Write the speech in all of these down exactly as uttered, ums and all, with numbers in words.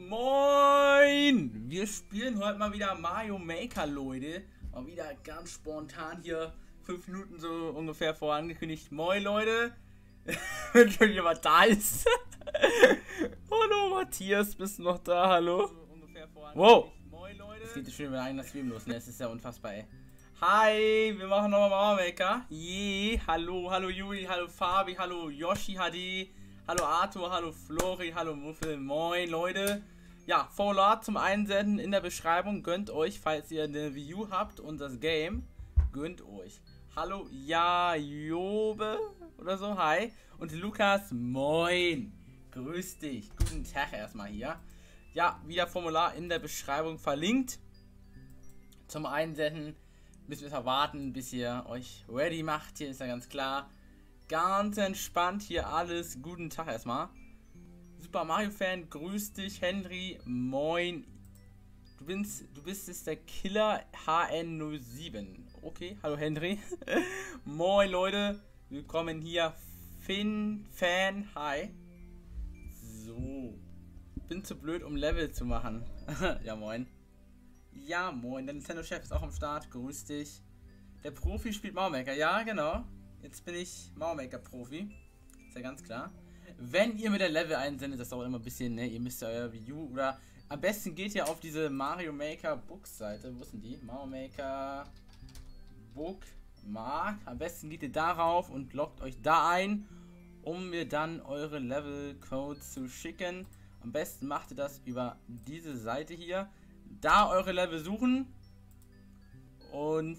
Moin! Wir spielen heute mal wieder Mario Maker, Leute. Mal wieder ganz spontan hier, fünf Minuten so ungefähr vorangekündigt. Moin, Leute! Wenn schon jemand da ist. Hallo, Matthias, bist du noch da? Hallo? Wow! Moin, Leute! Es geht schon über einen Stream los, ne? Es ist ja unfassbar, ey. Hi, wir machen nochmal Mario Maker. Yeah, hallo, hallo Juli, hallo Fabi, hallo Yoshi H D. Hallo Arthur, hallo Flori, hallo Muffel, moin Leute. Ja, Formular zum Einsenden in der Beschreibung. Gönnt euch, falls ihr eine View habt und das Game. Gönnt euch. Hallo Jajobe oder so, hi. Und Lukas, moin. Grüß dich. Guten Tag erstmal hier. Ja, wieder Formular in der Beschreibung verlinkt. Zum Einsenden müssen wir warten, bis ihr euch ready macht. Hier ist ja ganz klar. Ganz entspannt hier alles. Guten Tag erstmal. Super Mario Fan, grüß dich, Henry. Moin. Du bist, du bist jetzt der Killer H N null sieben. Okay, hallo Henry. Moin Leute. Willkommen hier. Finn, Fan, hi. So. Bin zu blöd, um Level zu machen. Ja, moin. Ja, moin. Der Nintendo-Chef ist auch am Start. Grüß dich. Der Profi spielt Mario Maker. Ja, genau. Jetzt bin ich Mario Maker Profi. Ist ja ganz klar. Wenn ihr mit der Level einsendet, das dauert immer ein bisschen, ne? Ihr müsst ja euer View oder am besten geht ihr auf diese Mario Maker Books Seite. Wo sind die? Mario Maker Bookmark. Am besten geht ihr darauf und loggt euch da ein, um mir dann eure Level Codes zu schicken. Am besten macht ihr das über diese Seite hier. Da eure Level suchen und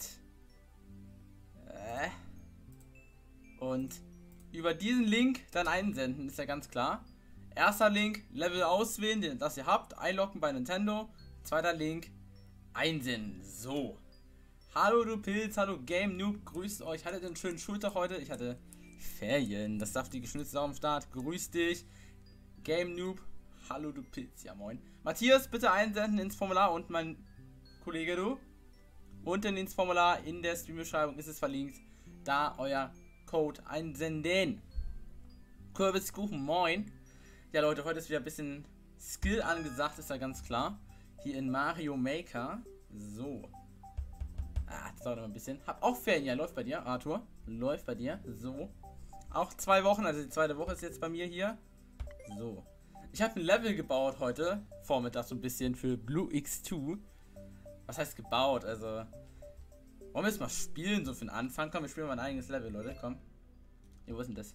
äh, und über diesen Link dann einsenden, ist ja ganz klar. Erster Link, Level auswählen, den, das ihr habt, einloggen bei Nintendo. Zweiter Link, einsenden. So. Hallo du Pilz, hallo Game Noob, grüßt euch. Hattet ihr einen schönen Schultag heute? Ich hatte Ferien. Das saftige Schnitzel am Start. Grüß dich. Game Noob, hallo du Pilz. Ja moin. Matthias, bitte einsenden ins Formular und mein Kollege du. Unten ins Formular in der Streambeschreibung ist es verlinkt. Da euer Code einsenden. Kürbiskuchen, moin. Ja Leute, heute ist wieder ein bisschen Skill angesagt, ist ja ganz klar. Hier in Mario Maker. So. Ah, das dauert noch ein bisschen. Hab auch Ferien, ja, läuft bei dir, Arthur. Läuft bei dir. So. Auch zwei Wochen, also die zweite Woche ist jetzt bei mir hier. So. Ich habe ein Level gebaut heute. Vormittag so ein bisschen für Blue X zwei. Was heißt gebaut? Also. Wollen wir jetzt mal spielen, so für den Anfang? Komm, wir spielen mal ein eigenes Level, Leute, komm. Hier, wo ist denn das?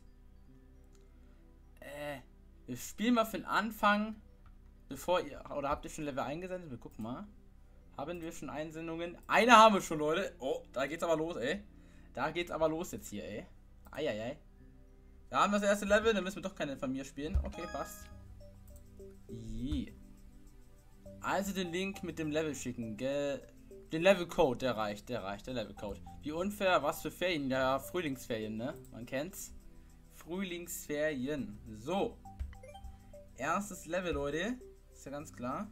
Äh, wir spielen mal für den Anfang, bevor ihr, oder habt ihr schon Level eingesendet? Wir gucken mal. Haben wir schon Einsendungen? Eine haben wir schon, Leute. Oh, da geht's aber los, ey. Da geht's aber los jetzt hier, ey. Eieiei. Da haben wir das erste Level, dann müssen wir doch keine von mir spielen. Okay, passt. Yeah. Also den Link mit dem Level schicken, gell? Den Level-Code, der reicht, der reicht, der Level-Code. Wie unfair, was für Ferien, ja, Frühlingsferien, ne? Man kennt's. Frühlingsferien. So. Erstes Level, Leute. Ist ja ganz klar.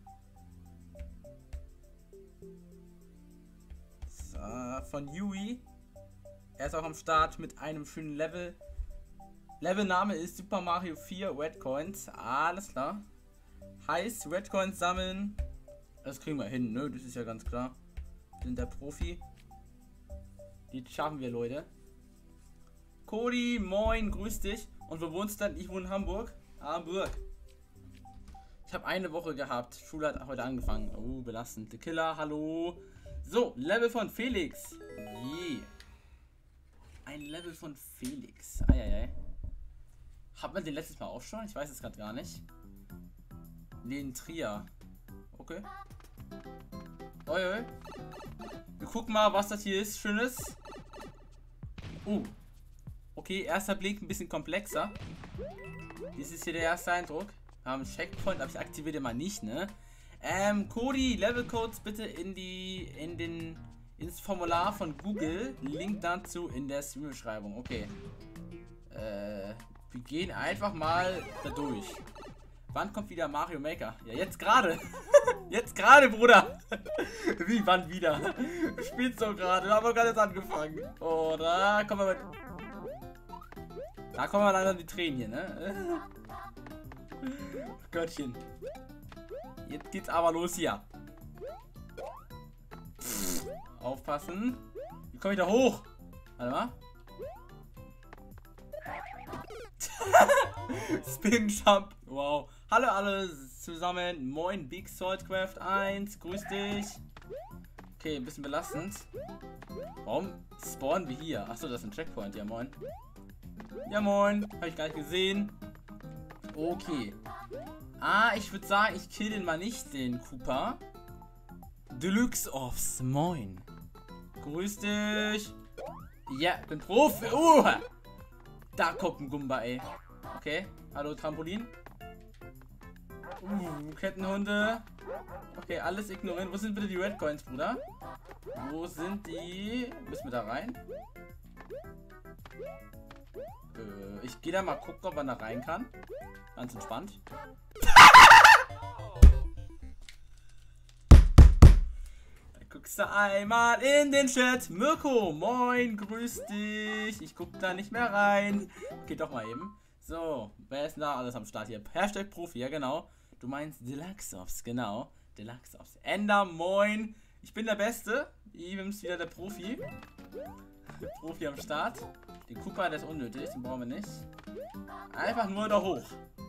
So, von Yui. Er ist auch am Start mit einem schönen Level. Levelname ist Super Mario vier Red Coins. Alles klar. Heißt, Red Coins sammeln. Das kriegen wir hin, ne? Das ist ja ganz klar. Sind der Profi. Die schaffen wir, Leute. Cody, moin, grüß dich. Und wo wohnst du denn? Ich wohne in Hamburg. Hamburg. Ich habe eine Woche gehabt. Schule hat heute angefangen. Oh, belastend. The Killer, hallo. So, Level von Felix. Je. Ein Level von Felix. Eieiei. Hat man den letztes Mal auch schon? Ich weiß es gerade gar nicht. Den Trier. Okay. Oi, oi. Wir gucken mal, was das hier ist. Schönes. Uh. Okay, erster Blick ein bisschen komplexer. Dies ist hier der erste Eindruck. Wir haben einen Checkpoint, aber ich aktiviere den mal nicht, ne? Ähm, Cody, Levelcodes bitte in die, in den, ins Formular von Google. Link dazu in der Stream-Beschreibung. Okay. Äh, wir gehen einfach mal da durch. Wann kommt wieder Mario Maker? Ja, jetzt gerade. Jetzt gerade, Bruder. Wie, wann wieder? Du spielst doch gerade. Wir haben doch gerade jetzt angefangen. Oh, da kommen wir mit. Da kommen wir leider in die Tränen hier, ne? Göttchen. Jetzt geht's aber los hier. Pff, aufpassen. Wie komme ich da hoch? Warte mal. Spin Jump. Wow. Hallo alle zusammen. Moin, Big Saltcraft eins. Grüß dich. Okay, ein bisschen belastend. Warum spawnen wir hier? Achso, das ist ein Checkpoint. Ja, moin. Ja, moin. Habe ich gar nicht gesehen. Okay. Ah, ich würde sagen, ich kill den mal nicht, den Koopa. Deluxe Offs. Moin. Grüß dich. Ja, bin Profi. Uh, da kommt ein Gumba, ey. Okay. Hallo, Trampolin. Uh, Kettenhunde. Okay, alles ignorieren. Wo sind bitte die Red Coins, Bruder? Wo sind die? Müssen wir da rein? Äh, ich gehe da mal gucken, ob man da rein kann. Ganz entspannt. Dann guckst du einmal in den Chat. Mirko, moin, grüß dich. Ich guck da nicht mehr rein. Okay, doch mal eben. So, wer ist denn da alles am Start hier? Hashtag Profi, ja genau. Du meinst Deluxe Offs, genau. Deluxe Offs. Ender, moin. Ich bin der Beste. Eben ist wieder der Profi. Der Profi am Start. Den Koopa, der ist unnötig, den brauchen wir nicht. Einfach nur da hoch.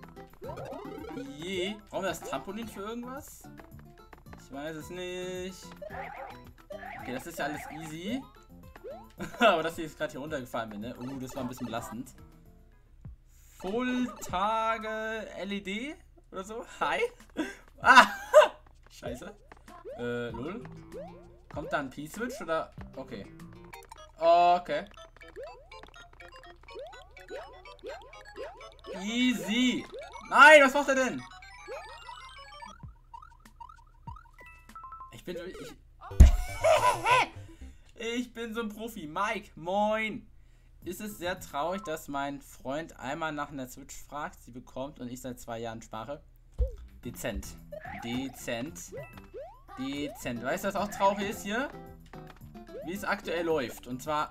Je. Brauchen wir das Trampolin für irgendwas? Ich weiß es nicht. Okay, das ist ja alles easy. Aber dass ich jetzt gerade hier runtergefallen bin, ne? Uh, das war ein bisschen belastend. Volltage L E D oder so. Hi. Ah! Scheiße. Äh, lol. Kommt da ein P-Switch oder? Okay. Okay. Easy. Nein, was macht er denn? Ich bin so... Ich, ich bin so ein Profi. Mike, moin. Ist es sehr traurig, dass mein Freund einmal nach einer Switch fragt, sie bekommt und ich seit zwei Jahren spare? Dezent. Dezent. Dezent. Weißt du, was auch traurig ist hier? Wie es aktuell läuft. Und zwar...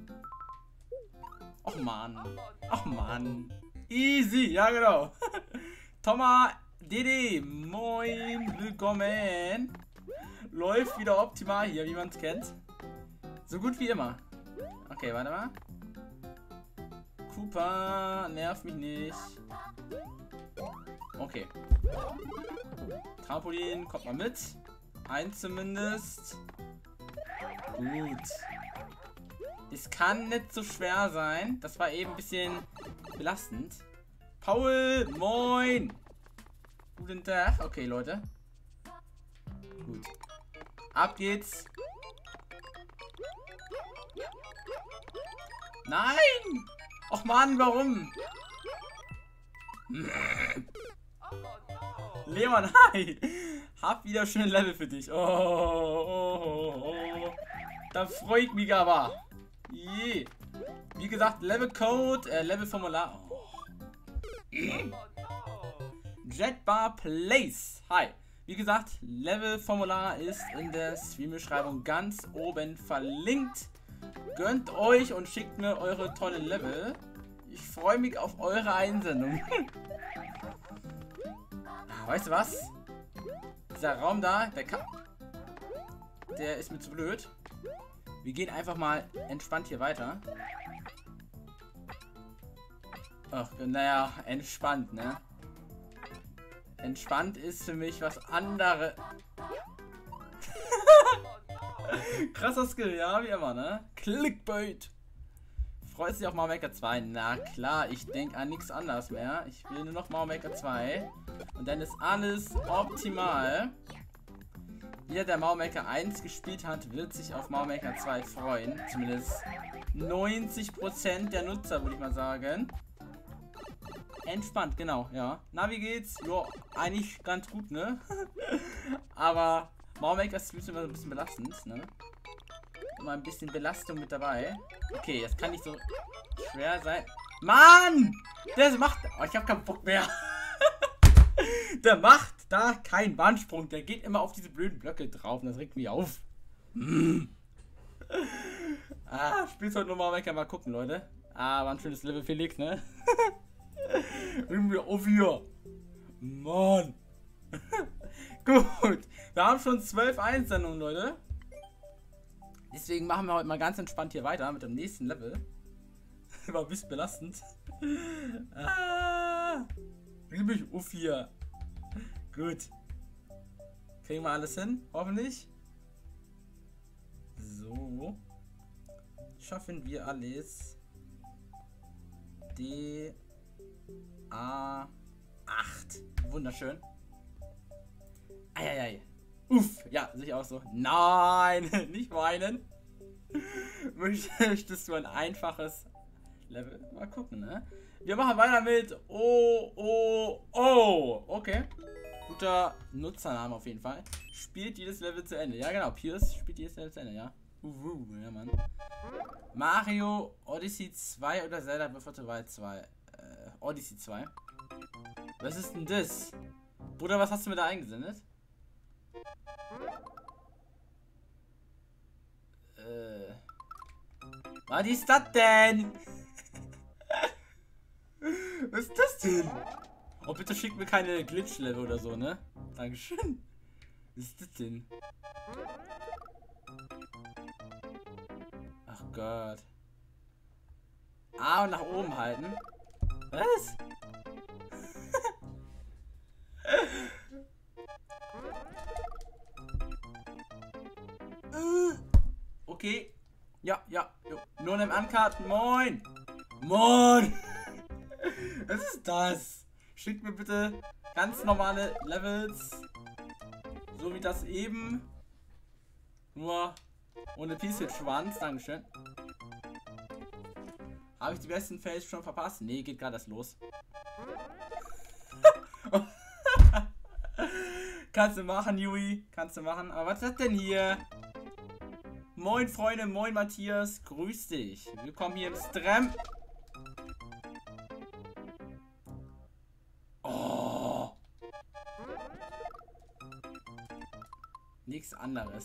Och Mann. Och Mann. Easy. Ja, genau. Thomas Dede. Moin. Willkommen. Läuft wieder optimal hier, wie man es kennt. So gut wie immer. Okay, warte mal. Koopa, nerv mich nicht. Okay. Trampolin, kommt mal mit. Eins zumindest. Gut. Es kann nicht so schwer sein. Das war eben ein bisschen belastend. Paul, moin. Guten Tag. Okay, Leute. Gut. Ab geht's. Nein! Och Mann, warum? Leon, hi! Hab wieder schöne Level für dich. Oh, oh, oh, oh. Da freue ich mich aber. Je. Wie gesagt, Levelcode, äh, Levelformular. Oh. Jetbar Place. Hi. Wie gesagt, Levelformular ist in der Streambeschreibung ganz oben verlinkt. Gönnt euch und schickt mir eure tollen Level. Ich freue mich auf eure Einsendung. Weißt du was? Dieser Raum da, der kann... Der ist mir zu blöd. Wir gehen einfach mal entspannt hier weiter. Ach, naja, entspannt, ne? Entspannt ist für mich was anderes. Krasser Skill, ja, wie immer, ne? Clickbait. Freut sich auf Mario Maker zwei? Na klar, ich denke an nichts anderes mehr. Ich will nur noch Mario Maker zwei. Und dann ist alles optimal. Jeder, der Mario Maker eins gespielt hat, wird sich auf Mario Maker zwei freuen. Zumindest neunzig Prozent der Nutzer, würde ich mal sagen. Entspannt, genau, ja. Na, wie geht's? Ja, eigentlich ganz gut, ne? Aber Mario Maker ist immer ein bisschen belastend, ne? Immer ein bisschen Belastung mit dabei. Okay, das kann nicht so schwer sein. Mann! Der macht... Oh, ich habe keinen Bock mehr. Der macht da keinen Wandsprung. Der geht immer auf diese blöden Blöcke drauf. Und das regt mich auf. Mm. Ah, spielst heute nochmal weg. Mal gucken, Leute. Ah, war ein schönes Level, Felix, ne? Regen wir auf hier. Mann. Gut. Wir haben schon zwölf Einsendungen, Leute. Deswegen machen wir heute mal ganz entspannt hier weiter mit dem nächsten Level. War ein bisschen belastend. Ah, ich bin uff hier. Gut. Kriegen wir alles hin, hoffentlich. So. Schaffen wir alles. D A acht. Wunderschön. Eieiei. Uff. Ja, sehe ich auch so. Nein, nicht weinen. Möchtest du ein einfaches Level? Mal gucken, ne? Wir machen weiter mit O O O. Okay. Guter Nutzername auf jeden Fall. Spielt jedes Level zu Ende. Ja, genau. Pierce spielt jedes Level zu Ende, ja. Uhu, ja, Mann. Mario Odyssey zwei oder Zelda Breath of the Wild zwei? Äh, Odyssey zwei. Was ist denn das? Bruder, was hast du mir da eingesendet? Äh. Was ist das denn? Was ist das denn? Oh, bitte schick mir keine Glitch-Level oder so, ne? Dankeschön. Was ist das denn? Ach Gott. A und nach oben halten. Was? Okay. Ja, ja. Jo. Nur einem Ankarten. Moin. Moin. Was ist das? Schickt mir bitte ganz normale Levels. So wie das eben. Nur ohne Peace-Schwanz. Dankeschön. Habe ich die besten Fails schon verpasst? Nee, geht gerade erst los. Kannst du machen, Yui. Kannst du machen. Aber was ist das denn hier? Moin, Freunde. Moin, Matthias. Grüß dich. Willkommen hier im Stream. Oh. Nichts anderes.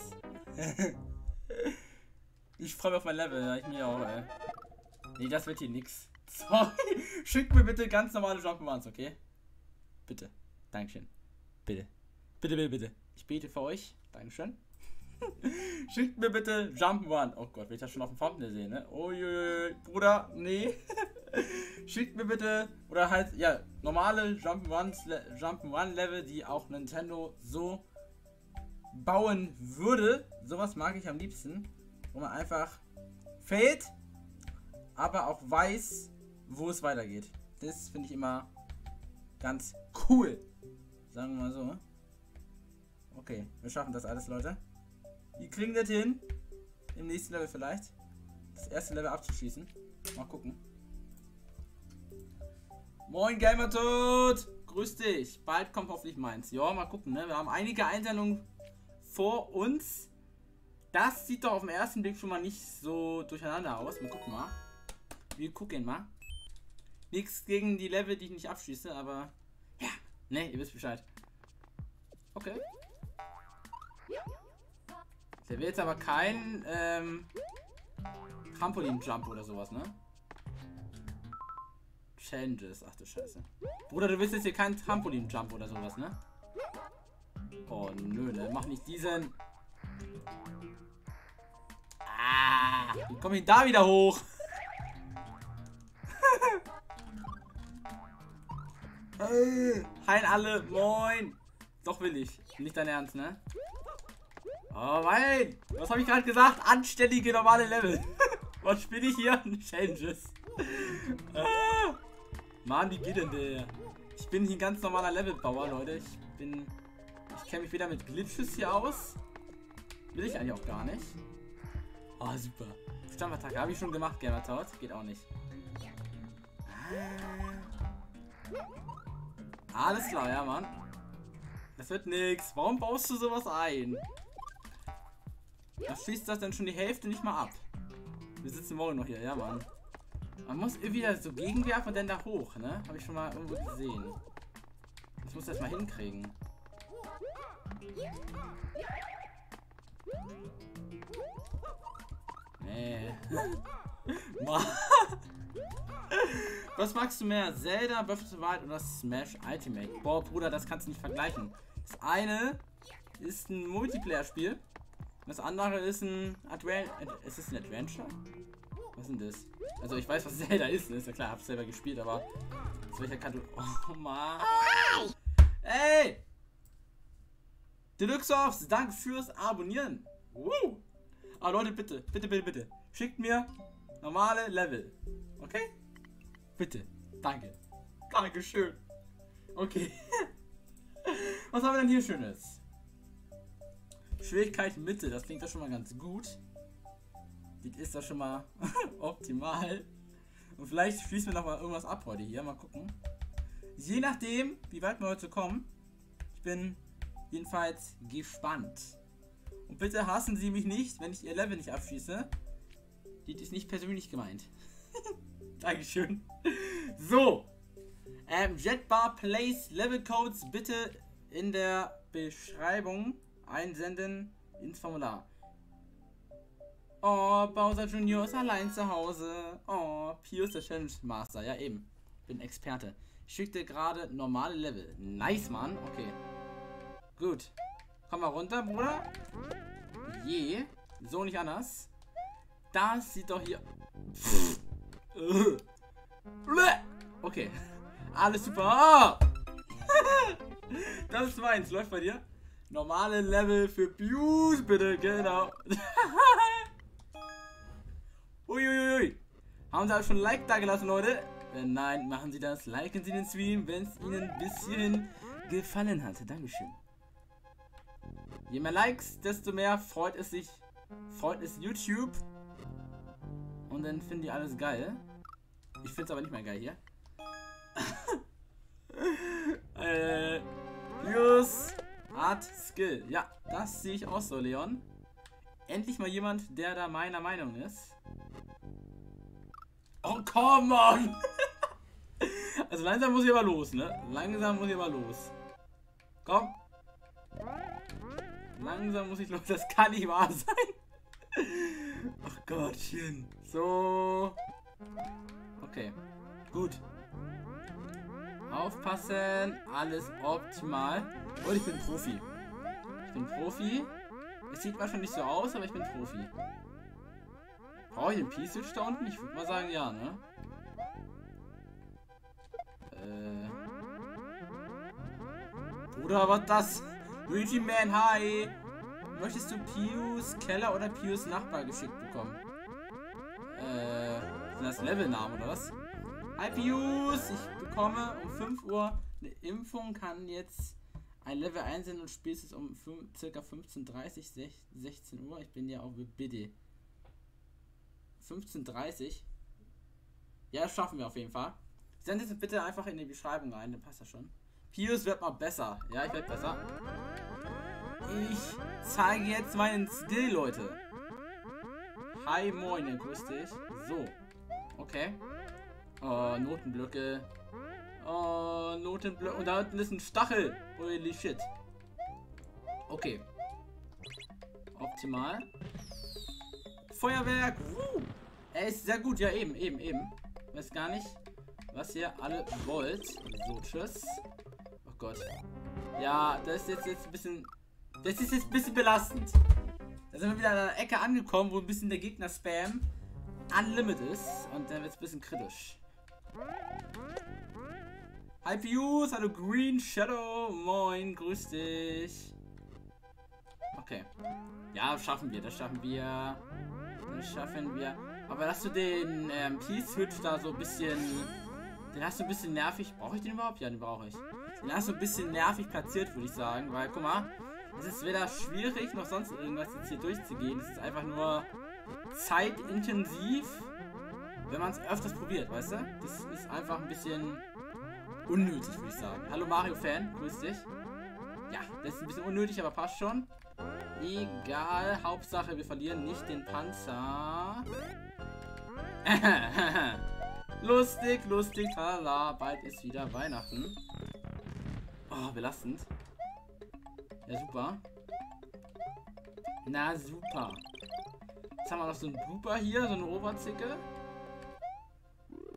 Ich freue mich auf mein Level. Ja, ich mir auch, ey. Nee, das wird hier nix. Sorry. Schickt mir bitte ganz normale Jump'n'Runs, okay? Bitte. Dankeschön. Bitte. Bitte, bitte, bitte. Ich bete für euch. Dankeschön. Schickt mir bitte Jump'n'Run. Oh Gott, will ich das schon auf dem Thumbnail sehen, ne? Uiuiui. Bruder, nee. Schickt mir bitte, oder halt, ja, normale Jump'n'Run Jump'n'Run Level, die auch Nintendo so bauen würde. Sowas mag ich am liebsten. Wo man einfach fällt, aber auch weiß, wo es weitergeht. Das finde ich immer ganz cool. Sagen wir mal so. Okay, wir schaffen das alles, Leute. Wir kriegen das hin. Im nächsten Level vielleicht. Das erste Level abzuschließen. Mal gucken. Moin, Gamertod! Grüß dich. Bald kommt hoffentlich meins. Ja, mal gucken, ne? Wir haben einige Einsendungen vor uns. Das sieht doch auf den ersten Blick schon mal nicht so durcheinander aus. Wir gucken mal. Wir gucken mal. Nichts gegen die Level, die ich nicht abschließe, aber ja, ne, ihr wisst Bescheid. Okay. Der will jetzt aber kein ähm, Trampolin-Jump oder sowas, ne? Challenges, ach du Scheiße. Bruder, du willst jetzt hier keinen Trampolin-Jump oder sowas, ne? Oh nö, ne? Mach nicht diesen. Ah, wie komme ich da wieder hoch? Hi alle, moin. Doch will ich. Nicht dein Ernst, ne? Oh nein! Was habe ich gerade gesagt? Anständige normale Level. Was spiele ich hier? Changes. Ah. Mann, wie geht denn der? Ich bin hier ein ganz normaler Levelbauer, Leute. Ich bin. Ich kenne mich wieder mit Glitches hier aus. Will ich eigentlich auch gar nicht. Oh, super. Stampfattacke habe ich schon gemacht, Gamertaut. Geht auch nicht. Ah. Alles klar, ja, Mann. Das wird nix. Warum baust du sowas ein? Da schließt das dann schon die Hälfte nicht mal ab. Wir sitzen morgen noch hier, ja, Mann. Man muss irgendwie so gegenwerfen und dann da hoch, ne? Habe ich schon mal irgendwo gesehen. Ich muss das mal hinkriegen. Nee. Was magst du mehr? Zelda, Breath of the Wild oder Smash Ultimate? Boah, Bruder, das kannst du nicht vergleichen. Das eine ist ein Multiplayer-Spiel. Das andere ist ein Adventure. Ist es ein Adventure? Was ist denn das? Also ich weiß, was Zelda ist, ist ja klar, hab's selber gespielt, aber aus welcher Karte. Oh Mann. Ey! Deluxeoffs, danke fürs Abonnieren. Woo! Aber Leute, bitte, bitte, bitte, bitte. Schickt mir normale Level. Okay? Bitte. Danke. Dankeschön. Okay. Was haben wir denn hier Schönes? Schwierigkeit Mitte, das klingt doch schon mal ganz gut. Das ist doch schon mal optimal. Und vielleicht schließen wir noch mal irgendwas ab heute hier. Mal gucken. Je nachdem, wie weit wir heute kommen. Ich bin jedenfalls gespannt. Und bitte hassen Sie mich nicht, wenn ich Ihr Level nicht abschließe. Das ist nicht persönlich gemeint. Dankeschön. So. Ähm, Jetbar Plays Level Codes bitte in der Beschreibung einsenden ins Formular. Oh, Bowser Junior ist allein zu Hause. Oh, Pius der Challenge Master. Ja, eben. Bin Experte. Schickte gerade normale Level. Nice, Mann. Okay. Gut. Komm mal runter, Bruder. Je. So nicht anders. Das sieht doch hier... Okay. Alles super. Das ist meins. Läuft bei dir? Normale Level für Pius, bitte. Genau. Uiuiui. Haben Sie auch schon ein Like da gelassen, Leute? Wenn nein, machen Sie das. Liken Sie den Stream, wenn es Ihnen ein bisschen gefallen hat. Dankeschön. Je mehr Likes, desto mehr freut es sich. Freut es YouTube. Und dann finden die alles geil. Ich finde es aber nicht mehr geil hier. äh, Pius Art Skill. Ja, das sehe ich auch so, Leon. Endlich mal jemand, der da meiner Meinung ist. Oh, come on! Also langsam muss ich aber los, ne? Langsam muss ich aber los. Komm. Langsam muss ich los. Das kann nicht wahr sein. Ach Gottchen. So. Okay. Gut. Aufpassen. Alles optimal. Und ich bin Profi. Ich bin Profi. Es sieht wahrscheinlich nicht so aus, aber ich bin Profi. Brauche ich den P-Switch da unten? Ich würde mal sagen, ja, ne? Äh. Bruder, was das? Luigi Man, hi! Möchtest du Pius Keller oder Pius Nachbar geschickt bekommen? Äh. Sind das Levelnamen oder was? Hi Pius! Ich bekomme um fünf Uhr eine Impfung, kann jetzt ein Level einsenden und spielst es um ca. fünfzehn Uhr dreißig, sechzehn Uhr. Ich bin ja auch bitte. fünfzehn Uhr dreißig. Ja, das schaffen wir auf jeden Fall. Sendet es bitte einfach in die Beschreibung rein, dann passt das schon. Pius wird mal besser. Ja, ich werde besser. Ich zeige jetzt meinen Skill, Leute. Hi, moin, grüß dich. So. Okay. Oh, Notenblöcke. Oh, Notenblöcke. Und da unten ist ein Stachel. Holy shit. Okay. Optimal. Feuerwerk. Uh. Er ist sehr gut. Ja, eben, eben, eben. Weiß gar nicht, was ihr alle wollt. So, tschüss. Oh Gott. Ja, das ist jetzt, jetzt ein bisschen... Das ist jetzt ein bisschen belastend. Da sind wir wieder an der Ecke angekommen, wo ein bisschen der Gegner Spam unlimited ist. Und dann wird es ein bisschen kritisch. Hi Pius, hallo Green Shadow. Moin, grüß dich. Okay. Ja, schaffen wir, das schaffen wir. Das schaffen wir. Aber hast du den ähm, P-Switch da so ein bisschen... Den hast du ein bisschen nervig... Brauche ich den überhaupt? Ja, den brauche ich. Den hast du ein bisschen nervig platziert, würde ich sagen. Weil, guck mal, es ist weder schwierig, noch sonst irgendwas jetzt hier durchzugehen. Es ist einfach nur zeitintensiv, wenn man es öfters probiert, weißt du? Das ist einfach ein bisschen unnötig, würde ich sagen. Hallo Mario-Fan, grüß dich. Ja, das ist ein bisschen unnötig, aber passt schon. Egal, Hauptsache, wir verlieren nicht den Panzer. Lustig, lustig, hala, bald ist wieder Weihnachten. Oh, belastend. Ja, super. Na, super. Jetzt haben wir noch so einen Blooper hier, so eine Oberzicke.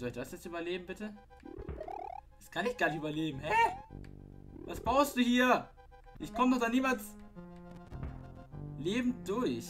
soll ich das jetzt überleben, bitte? Das kann ich gar nicht überleben. Hä? Was baust du hier? Ich komme doch da niemals lebend durch.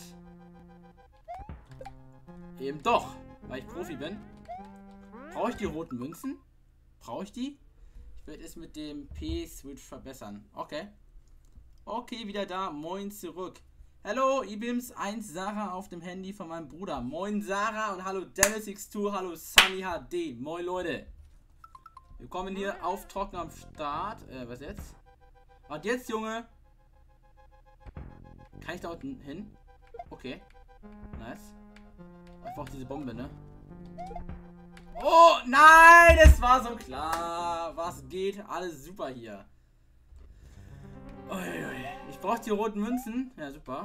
Eben doch, weil ich Profi bin. Brauche ich die roten Münzen? Brauche ich die? Ich werde es mit dem P-Switch verbessern. Okay. Okay, wieder da. Moin zurück. Hallo, Ibims eins Sarah auf dem Handy von meinem Bruder. Moin Sarah und hallo Dennis X zwei, hallo Sunny H D. Moin Leute. Willkommen hier auf Trocken am Start. Äh, was jetzt? Und jetzt, Junge. Kann ich da unten hin? Okay. Nice. Ich brauche diese Bombe, ne? Oh, nein! Es war so klar. Was geht? Alles super hier. Uiui. Ich brauche die roten Münzen. Ja, super.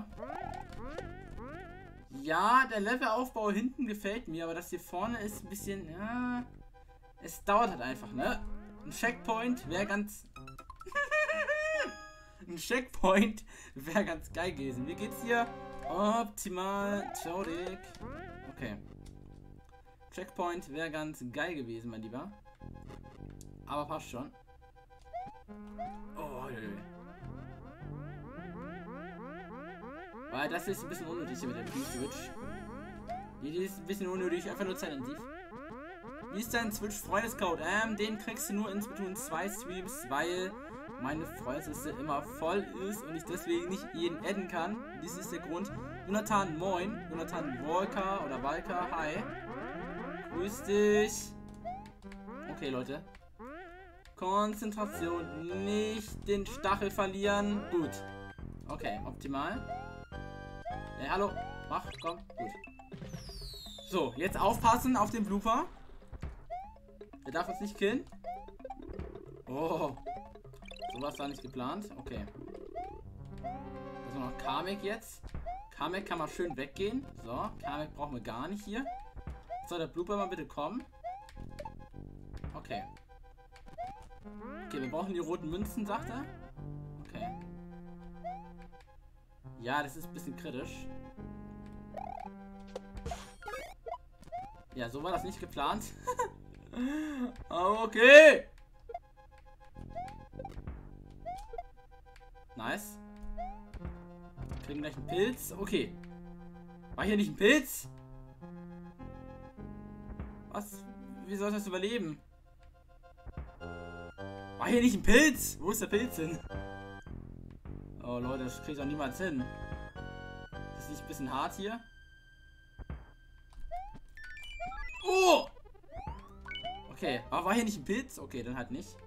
Ja, der Levelaufbau hinten gefällt mir, aber das hier vorne ist ein bisschen... Ja, es dauert halt einfach, ne? Ein Checkpoint wäre ganz... Ein Checkpoint wäre ganz geil gewesen. Wie geht's hier? Optimal. Ciao, Dick. Okay. Checkpoint wäre ganz geil gewesen, mein Lieber. Aber passt schon. Oh, ui. Weil das ist ein bisschen unnötig hier mit dem P-Switch. Die ist ein bisschen unnötig, einfach nur zeitintensiv. Wie ist dein Switch-Freundescode? Ähm, den kriegst du nur in Splatoon zwei Streams, weil meine Freundesliste immer voll ist und ich deswegen nicht jeden adden kann. Dies ist der Grund. Jonathan, moin. Jonathan Walker oder Walker, hi. Grüß dich. Okay, Leute. Konzentration. Nicht den Stachel verlieren. Gut. Okay, optimal. Hey, hallo. Mach, komm. Gut. So, jetzt aufpassen auf den Blooper. Er darf uns nicht killen. Oh. Sowas war nicht geplant. Okay. Das ist noch Kamek jetzt. Kamek kann mal schön weggehen. So, Kamek brauchen wir gar nicht hier. Soll der Blooper mal bitte kommen? Okay. Okay, wir brauchen die roten Münzen, sagt er. Okay. Ja, das ist ein bisschen kritisch. Ja, so war das nicht geplant. Okay. Nice. Kriegen gleich einen Pilz. Okay. War hier nicht ein Pilz? Was? Wie soll ich das überleben? War hier nicht ein Pilz? Wo ist der Pilz hin? Oh Leute, das kriege ich doch niemals hin. Das ist nicht ein bisschen hart hier? Oh! Okay, aber war hier nicht ein Pilz? Okay, dann halt nicht.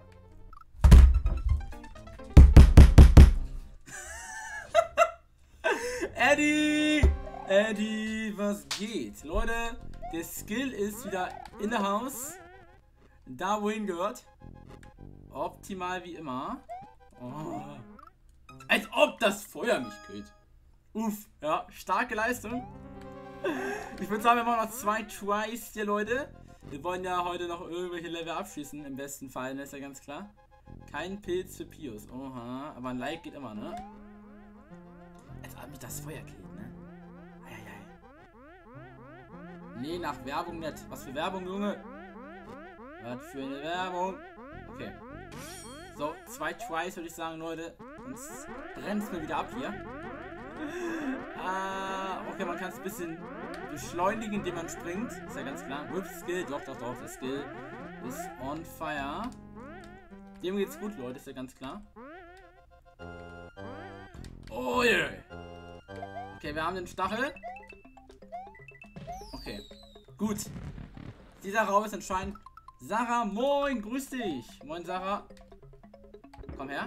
Eddie! Eddie, was geht? Leute, der Skill ist wieder in der Haus. Da, wohin gehört. Optimal wie immer. Oh. Als ob das Feuer mich killt. Uff, ja, starke Leistung. Ich würde sagen, wir machen noch zwei Tries hier, Leute. Wir wollen ja heute noch irgendwelche Level abschließen, im besten Fall, das ist ja ganz klar. Kein Pilz für Pius. Oha, aber ein Like geht immer, ne? Als ob mich das Feuer killt, ne? Eieiei. Nee, nach Werbung nicht. Was für Werbung, Junge? Was für eine Werbung? Okay. So, zwei Tries würde ich sagen, Leute. Sonst brennt es mir wieder ab hier. Ah, okay, man kann es ein bisschen beschleunigen, indem man springt. Ist ja ganz klar. Whip Skill, doch, doch, doch. Der Skill ist on fire. Dem geht's gut, Leute, ist ja ganz klar. Oh yeah. Okay, wir haben den Stachel. Okay, gut. Dieser Raum ist anscheinend... Sarah, moin, grüß dich. Moin, Sarah. Komm her.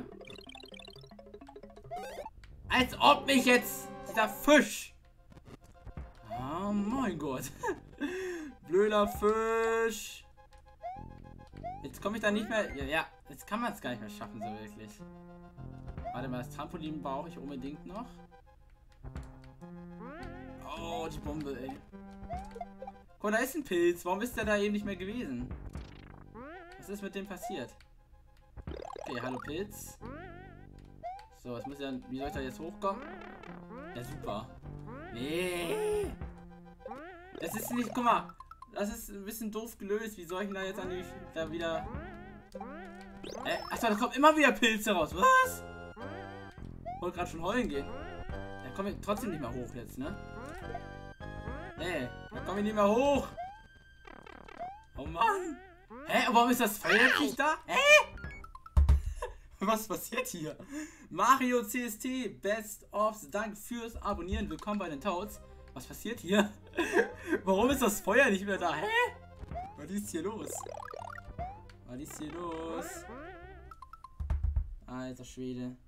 Als ob mich jetzt dieser Fisch... Oh mein Gott. Blöder Fisch. Jetzt komme ich da nicht mehr... Ja, ja, jetzt kann man es gar nicht mehr schaffen, so wirklich. Warte mal, das Trampolin brauche ich unbedingt noch. Oh, die Bombe, ey. Guck mal, da ist ein Pilz. Warum ist der da eben nicht mehr gewesen? Was ist mit dem passiert? Okay, hallo Pilz. So, was muss ich dann... Wie soll ich da jetzt hochkommen? Ja, super. Nee. Das ist nicht... Guck mal. Das ist ein bisschen doof gelöst. Wie soll ich denn da jetzt an die... Da wieder... Äh, achso, da kommen immer wieder Pilze raus. Was? Ich wollte gerade schon heulen gehen. Da komme ich trotzdem nicht mehr hoch jetzt, ne? Nee, da komme ich nicht mehr hoch. Oh Mann. Hä, warum ist das Feuer nicht da? Hä? Was passiert hier? Mario C S T, Best of, Dank fürs Abonnieren. Willkommen bei den Toads. Was passiert hier? Warum ist das Feuer nicht mehr da? Hä? Was ist hier los? Was ist hier los? Alter Schwede.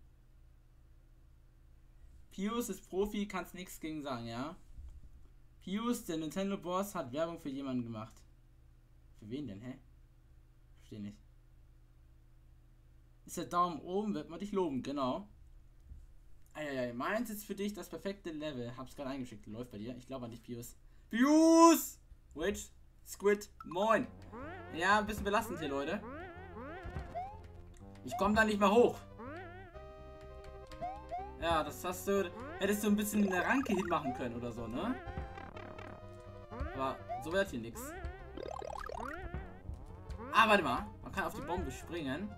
Pius ist Profi, kannst nichts gegen sagen, ja? Pius, der Nintendo-Boss, hat Werbung für jemanden gemacht. Für wen denn, hä? Verstehe nicht. Ist der Daumen oben, wird man dich loben, genau. Eieiei, meins ist für dich das perfekte Level. Hab's gerade eingeschickt, läuft bei dir. Ich glaube an dich, Pius. Pius! Wait, Squid, moin. Ja, ein bisschen belastend hier, Leute. Ich komme da nicht mehr hoch. Ja, das hast du... Hättest du ein bisschen in der Ranke hinmachen können oder so, ne? Aber so wird hier nichts. Ah, warte mal. Man kann auf die Bombe springen.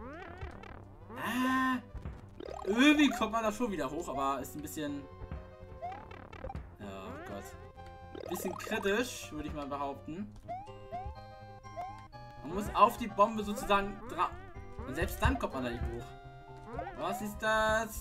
Ah, irgendwie kommt man da schon wieder hoch, aber ist ein bisschen... Ja, oh Gott. Bisschen kritisch, würde ich mal behaupten. Man muss auf die Bombe sozusagen drauf. Und selbst dann kommt man da nicht hoch. Was ist das?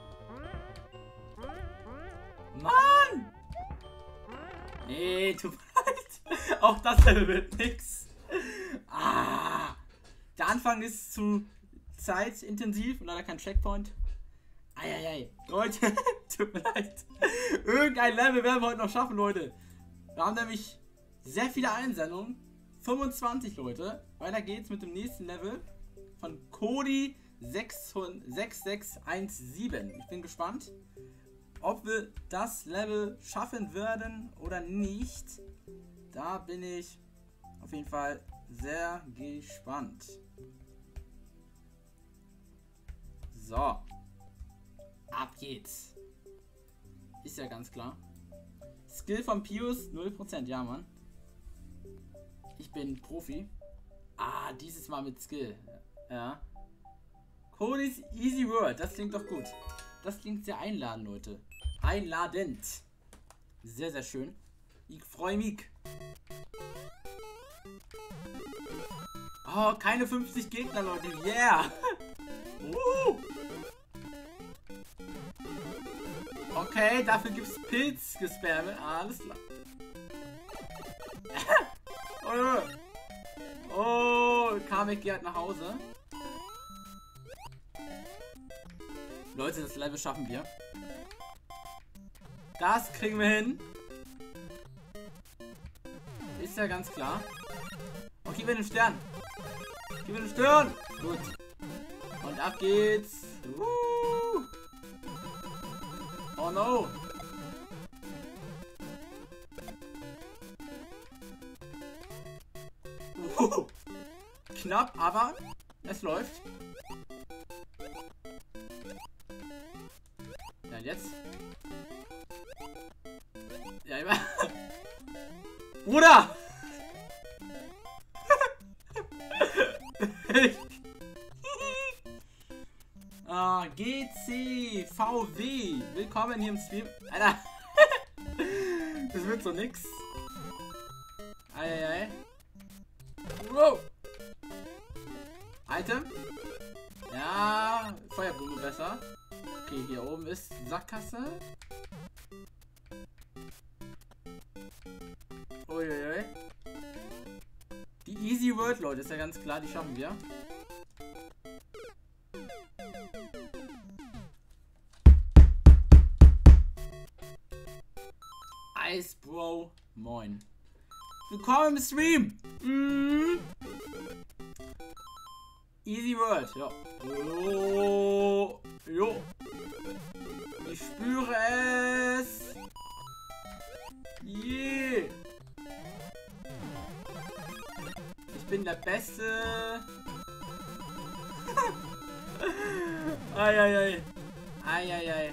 Mann! Nee, tut mir leid. Auch das Level wird nix. Ah! Der Anfang ist zu zeitintensiv und leider kein Checkpoint. Eieiei. Leute, tut mir leid. Irgendein Level werden wir heute noch schaffen, Leute. Wir haben nämlich sehr viele Einsendungen. fünfundzwanzig, Leute. Weiter geht's mit dem nächsten Level von Cody sechs sechs eins sieben. Ich bin gespannt, ob wir das Level schaffen werden oder nicht. Da bin ich auf jeden Fall sehr gespannt. So. Ab geht's. Ist ja ganz klar. Skill von Pius null Prozent. Ja, Mann. Ich bin Profi. Ah, dieses Mal mit Skill. Ja. Cody's Easy World. Das klingt doch gut. Das klingt sehr einladend, Leute. Einladend. Sehr, sehr schön. Ich freue mich. Oh, keine fünfzig Gegner, Leute. Yeah. uh. Okay, dafür gibt es Pilzgesperme. Alles klar. oh, oh, Kamek geht nach Hause. Leute, das Level schaffen wir. Das kriegen wir hin. Ist ja ganz klar. Oh, gib mir den Stern. Gib mir den Stern. Gut. Und ab geht's. Uh. Oh no. Uh. Knapp, aber es läuft. Ja, jetzt. Ja, immer. Bruder! ah, G C V W. Willkommen hier im Stream. Alter. das wird so nix. Eieiei. Wow. Item. Ja, Feuerblume besser. Okay, hier oben ist Sackgasse. Uiuiui. Die Easy World, Leute, ist ja ganz klar, die schaffen wir. Ice Bro, moin. Willkommen im Stream. Mm. Easy World, ja. Jo. Jo. Ich spüre es. Yeah. Ich bin der Beste. Eieiei. Eieiei.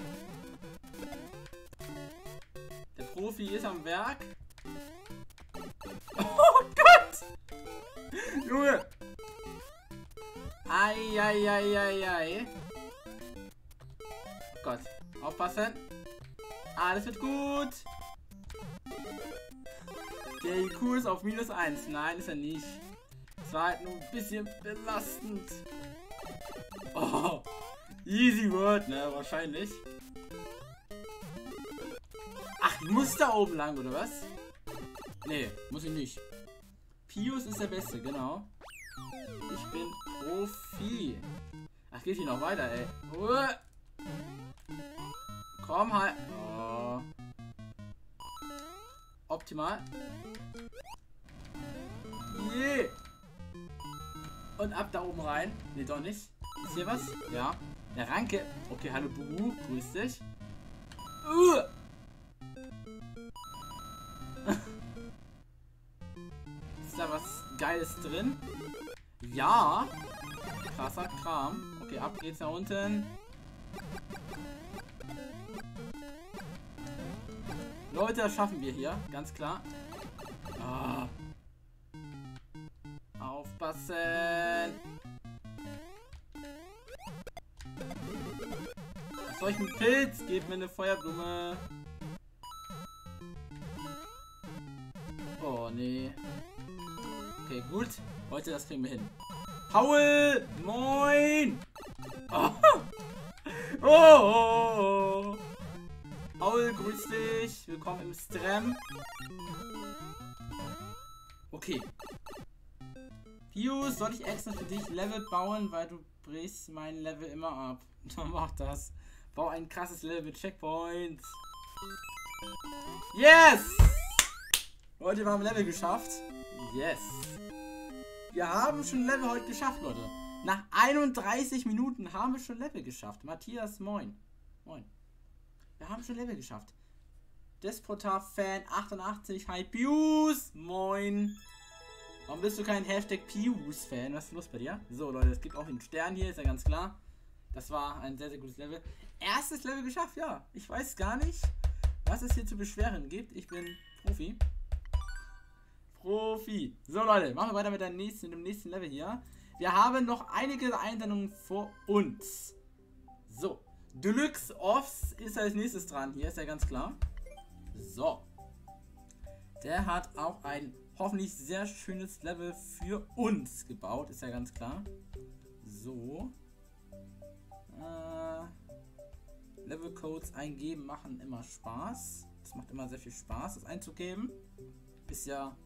Der Profi ist am Werk. Junge! Eieieiei. Oh Gott. Aufpassen. Alles wird gut. Der I Q ist auf minus eins. Nein, ist er nicht. Es war halt nur ein bisschen belastend. Oh. Easy Word, ne? Wahrscheinlich. Ach, ich muss da oben lang, oder was? Nee, muss ich nicht. Pius ist der Beste, genau. Ich bin Profi. Ach, geht hier noch weiter, ey. Uh. Komm halt. Oh. Optimal. Yeah. Und ab da oben rein. Nee, doch nicht. Ist hier was? Ja. Der Ranke. Okay, hallo Buhu. Grüß dich. Uh. Ist da was Geiles drin? Ja. Krasser Kram. Okay, ab geht's nach unten. Leute, das schaffen wir hier. Ganz klar. Ah. Aufpassen. Was soll ich einen Pilz? Gib mir eine Feuerblume. Oh, nee. Okay, gut. Leute, das kriegen wir hin. Paul! Moin! Oh. Oh, oh, oh. Paul, grüß dich. Willkommen im Stream. Okay. Pius, soll ich extra für dich Level bauen, weil du brichst mein Level immer ab. Dann mach das. Bau ein krasses Level mit Checkpoints. Yes! Leute, wir haben Level geschafft. Yes. Wir haben schon Level heute geschafft, Leute. Nach einunddreißig Minuten haben wir schon Level geschafft. Matthias, moin. Moin. Wir haben schon Level geschafft. Despotar-Fan achtundachtzig. Hi, Pius. Moin. Warum bist du kein Hashtag Pius-Fan? Was ist los bei dir? So, Leute, es gibt auch einen Stern hier, ist ja ganz klar. Das war ein sehr, sehr gutes Level. Erstes Level geschafft, ja. Ich weiß gar nicht, was es hier zu beschweren gibt. Ich bin Profi. Profi. So, Leute, machen wir weiter mit, der nächsten, mit dem nächsten Level hier. Wir haben noch einige Einsendungen vor uns. So. Deluxe Offs ist als nächstes dran. Hier ist ja ganz klar. So. Der hat auch ein hoffentlich sehr schönes Level für uns gebaut. Ist ja ganz klar. So. Äh, Level Codes eingeben machen immer Spaß. Es macht immer sehr viel Spaß, das einzugeben. Ist ja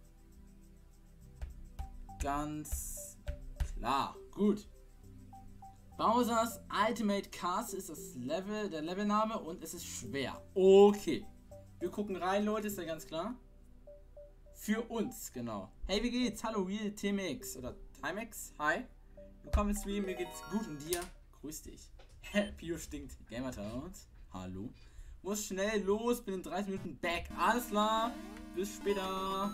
ganz klar. Gut. Bowser's Ultimate Cast ist das Level, der Levelname und es ist schwer. Okay. Wir gucken rein, Leute, ist ja ganz klar. Für uns, genau. Hey, wie geht's? Hallo, Real Timex oder Timex. Hi. Willkommen im Stream, mir geht's gut und dir? Grüß dich. Pio stinkt. Gamertown. Hallo. Muss schnell los, bin in dreißig Minuten back. Alles klar. Bis später.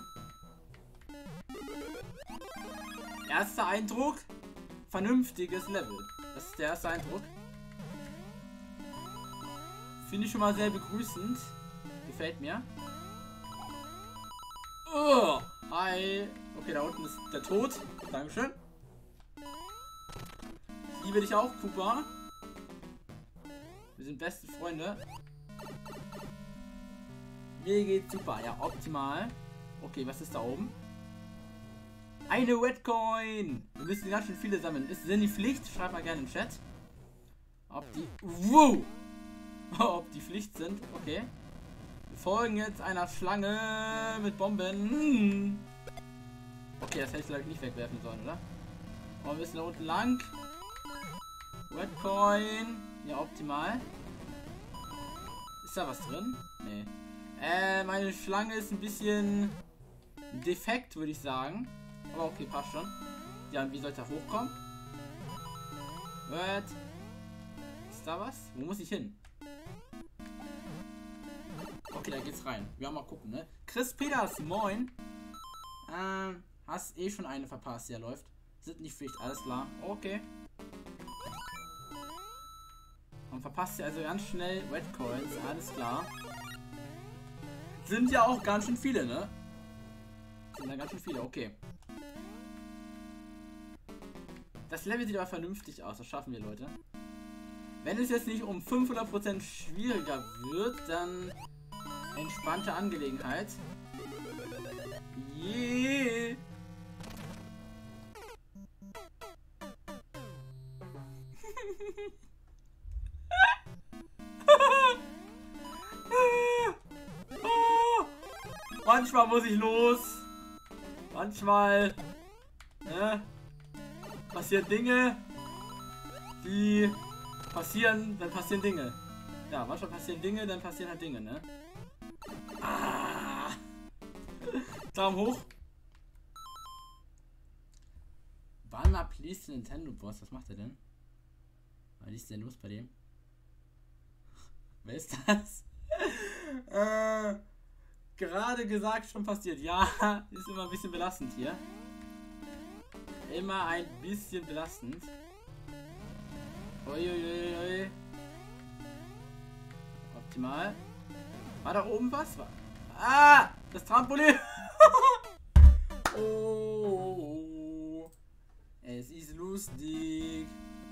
Erster Eindruck. Vernünftiges Level. Das ist der erste Eindruck. Finde ich schon mal sehr begrüßend. Gefällt mir. Oh, hi. Okay, da unten ist der Tod. Dankeschön. Ich liebe dich auch, Cooper. Wir sind beste Freunde. Mir geht's super. Ja, optimal. Okay, was ist da oben? Eine Redcoin. Wir müssen ganz schön viele sammeln. Ist denn die Pflicht? Schreibt mal gerne im Chat. Ob die... Wow. Ob die Pflicht sind. Okay. Wir folgen jetzt einer Schlange mit Bomben. Hm. Okay, das hätte ich glaube ich nicht wegwerfen sollen, oder? Oh, wir müssen da unten lang. Redcoin. Ja, optimal. Ist da was drin? Nee. Äh, meine Schlange ist ein bisschen defekt, würde ich sagen. Aber okay, passt schon. Ja, und wie soll ich da hochkommen? What? Ist da was? Wo muss ich hin? Okay, da geht's rein. Wir mal gucken, ne? Chris Peters, moin. Ähm, hast eh schon eine verpasst, die ja läuft. Sind nicht Pflicht, alles klar. Okay. Man verpasst ja also ganz schnell Red Coins, alles klar. Sind ja auch ganz schön viele, ne? Sind ja ganz schön viele, okay. Das Level sieht aber vernünftig aus. Das schaffen wir, Leute. Wenn es jetzt nicht um fünfhundert Prozent schwieriger wird, dann entspannte Angelegenheit. Yeah. Manchmal muss ich los. Manchmal ne, passieren Dinge, die passieren, dann passieren Dinge. Ja, manchmal passieren Dinge, dann passieren halt Dinge, ne? Ah. Daumen hoch. Wanna please Nintendo Boss? Was macht er denn? Was ist denn los bei dem? Wer ist das? äh, gerade gesagt, schon passiert. Ja, ist immer ein bisschen belastend hier. Immer ein bisschen belastend. Uiuiui. Optimal. War da oben was? War... Ah! Das Trampolin! Oh! Es ist lustig.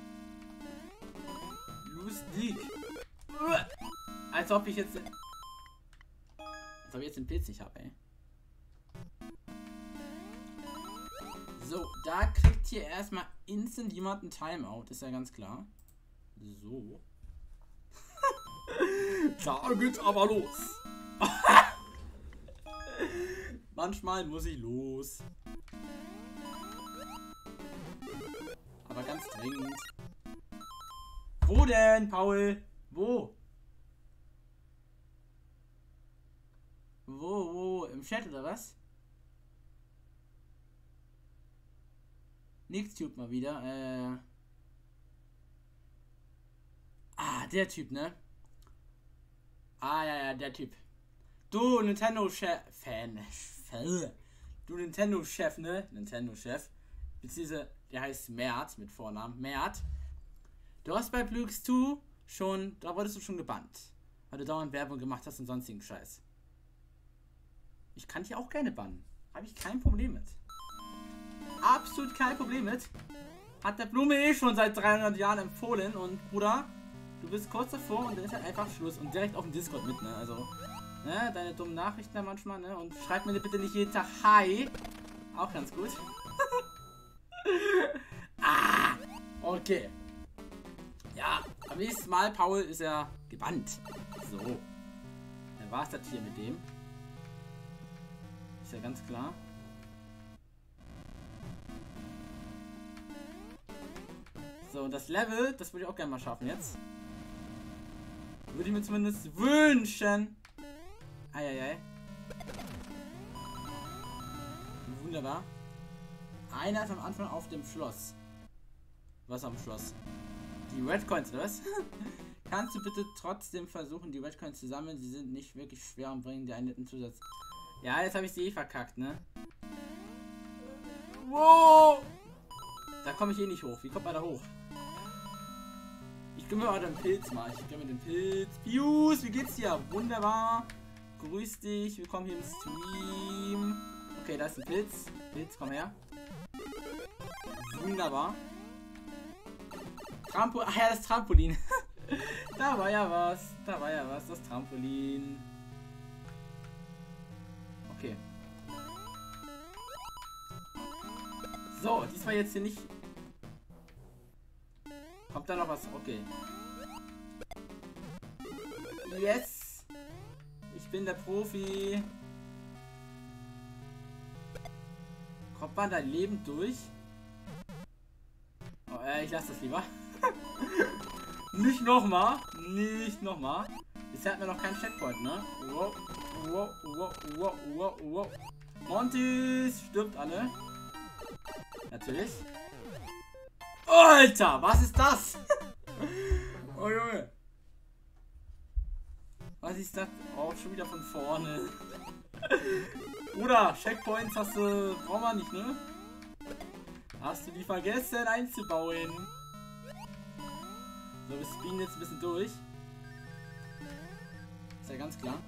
Lustig. Als ob ich jetzt... Als ob ich jetzt den Pilz nicht habe, ey. So, da kriegt hier erstmal instant jemand ein Timeout, ist ja ganz klar. So. Da geht's aber los. Manchmal muss ich los. Aber ganz dringend. Wo denn, Paul? Wo? Wo, wo? Im Chat oder was? Nixtube mal wieder. Äh. Ah, der Typ, ne? Ah, ja, ja, der Typ. Du, Nintendo-Chef. Fan. Du, Nintendo-Chef, ne? Nintendo-Chef. Beziehungsweise, der heißt Mert mit Vornamen. Mert. Du hast bei Blux zwei schon. Da wurdest du schon gebannt. Weil du dauernd Werbung gemacht hast und sonstigen Scheiß. Ich kann dich auch gerne bannen. Habe ich kein Problem mit. Absolut kein Problem mit. Hat der Blume eh schon seit dreihundert Jahren empfohlen. Und Bruder, du bist kurz davor und dann ist halt einfach Schluss. Und direkt auf dem Discord mit, ne? Also, ne? Deine dummen Nachrichten da manchmal, ne? Und schreib mir bitte nicht jeden Tag Hi. Auch ganz gut. Ah! Okay. Ja, am nächsten Mal, Paul, ist er gebannt. So. Dann war es das hier mit dem. Ist ja ganz klar. So, das Level, das würde ich auch gerne mal schaffen jetzt. Würde ich mir zumindest wünschen. Eieiei. Wunderbar. Einer ist am Anfang auf dem Schloss. Was am Schloss? Die Red Coins, oder was? Kannst du bitte trotzdem versuchen, die Red Coins zu sammeln? Sie sind nicht wirklich schwer und bringen dir einen netten Zusatz. Ja, jetzt habe ich sie eh verkackt, ne? Wow! Da komme ich eh nicht hoch. Wie kommt man da hoch? Ich gönne mir mal den Pilz mal. Ich gönne mir den Pilz. Pius, wie geht's dir? Wunderbar. Grüß dich. Willkommen hier im Stream. Okay, da ist ein Pilz. Pilz, komm her. Wunderbar. Trampo... Ach ja, das Trampolin. Da war ja was. Da war ja was. Das Trampolin. Okay. So, diesmal jetzt hier nicht... Kommt da noch was? Okay. Yes! Ich bin der Profi. Kommt man da lebend durch? Oh, äh, ich lasse das lieber. Nicht nochmal. Nicht nochmal. Bisher hat man noch keinen Checkpoint, ne? Wow, wow, wow, wow, wow, wow. Montys stirbt alle. Natürlich. Alter, was ist das? Oh Junge. Was ist das? Oh, schon wieder von vorne. Oder Checkpoints hast du, braucht man nicht, ne? Hast du die vergessen einzubauen? So, wir spielen jetzt ein bisschen durch. Ist ja ganz klar.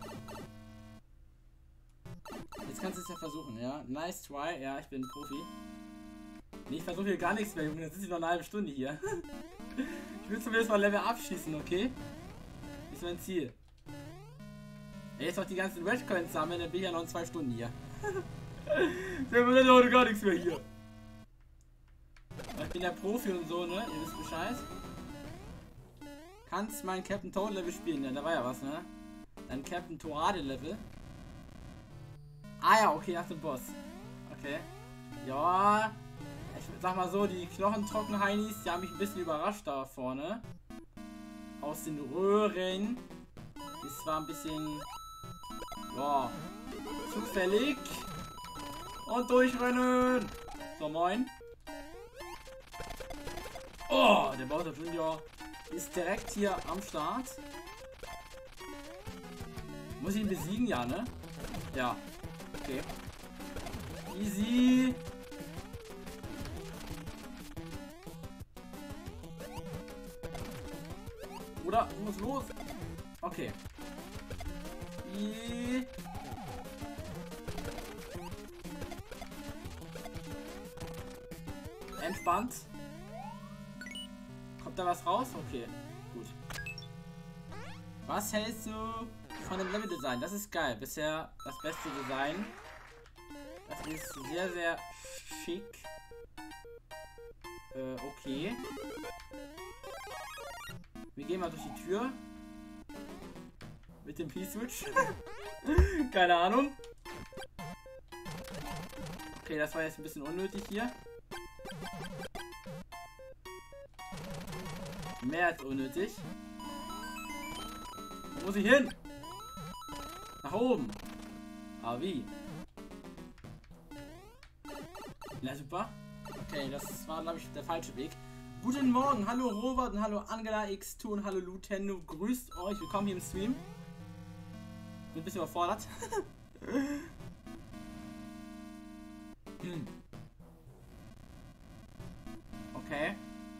Jetzt kannst du es ja versuchen, ja? Nice try, ja, ich bin Profi. Nee, ich versuche hier gar nichts mehr, Junge. Jetzt ist sie noch eine halbe Stunde hier. Ich will zumindest mal Level abschießen, okay? Das ist mein Ziel. Jetzt noch die ganzen Red Coins sammeln, dann bin ich ja noch in zwei Stunden hier. Wir haben heute gar nichts mehr hier. Ich bin ja Profi und so, ne? Ihr wisst Bescheid. Kannst mein Captain Toad Level spielen, ja, da war ja was, ne? Dann Captain Toade Level. Ah ja, okay, nach dem Boss. Okay. Ja. Ich sag mal so, die knochentrocken Heinis, die haben mich ein bisschen überrascht da vorne. Aus den Röhren. Das war ein bisschen... Ja. Zufällig. Und durchrennen. So, moin. Oh, der Bowser Junior ist direkt hier am Start. Muss ich ihn besiegen? Ja, ne? Ja. Okay. Easy. Oder? Muss los. Okay. I Entspannt. Kommt da was raus? Okay, gut. Was hältst du von dem Level-Design? Das ist geil. Bisher das beste Design. Das ist sehr, sehr schick. Äh, okay. Wir gehen mal durch die Tür. Mit dem P-Switch. Keine Ahnung. Okay, das war jetzt ein bisschen unnötig hier. Mehr als unnötig. Wo muss ich hin? Nach oben. Aber wie? Na super. Okay, das war, glaube ich, der falsche Weg. Guten Morgen, hallo Robert und hallo Angela X zwei und hallo Lutendo. Grüßt euch, willkommen hier im Stream. Bin ein bisschen überfordert. hm. Okay.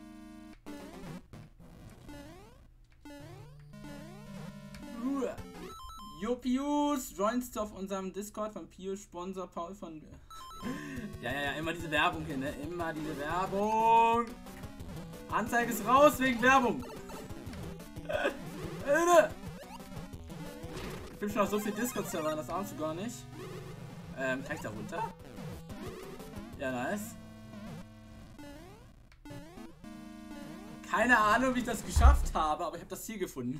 Jo Pius, joinst du auf unserem Discord von Pius, Sponsor Paul von... ja, ja, ja, immer diese Werbung hier, ne? Immer diese Werbung. Anzeige ist raus wegen Werbung. Ich bin schon auf so viel Discord-Server, das ahnst du gar nicht. Ähm, kann ich da runter? Ja, nice. Keine Ahnung, wie ich das geschafft habe, aber ich habe das Ziel gefunden.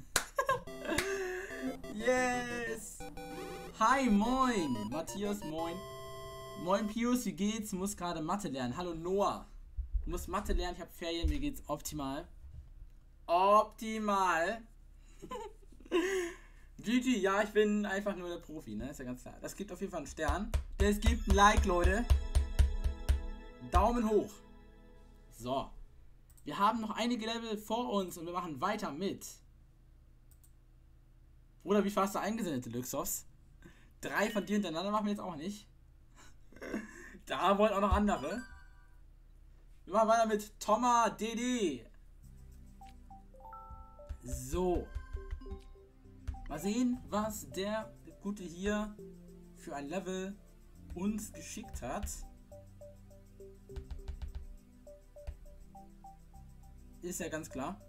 Yes! Hi, moin! Matthias, moin. Moin, Pius, wie geht's? Du musst gerade Mathe lernen. Hallo, Noah. Du musst Mathe lernen, ich habe Ferien, mir geht's optimal. Optimal! G G, ja, ich bin einfach nur der Profi, ne? Ist ja ganz klar. Das gibt auf jeden Fall einen Stern. Es gibt ein Like, Leute. Daumen hoch. So. Wir haben noch einige Level vor uns und wir machen weiter mit... Oder wie fast du eingesendet, Luxos? Drei von dir hintereinander machen wir jetzt auch nicht. Da wollen auch noch andere. Wir machen weiter mit Thomas D D. So. Mal sehen, was der Gute hier für ein Level uns geschickt hat. Ist ja ganz klar.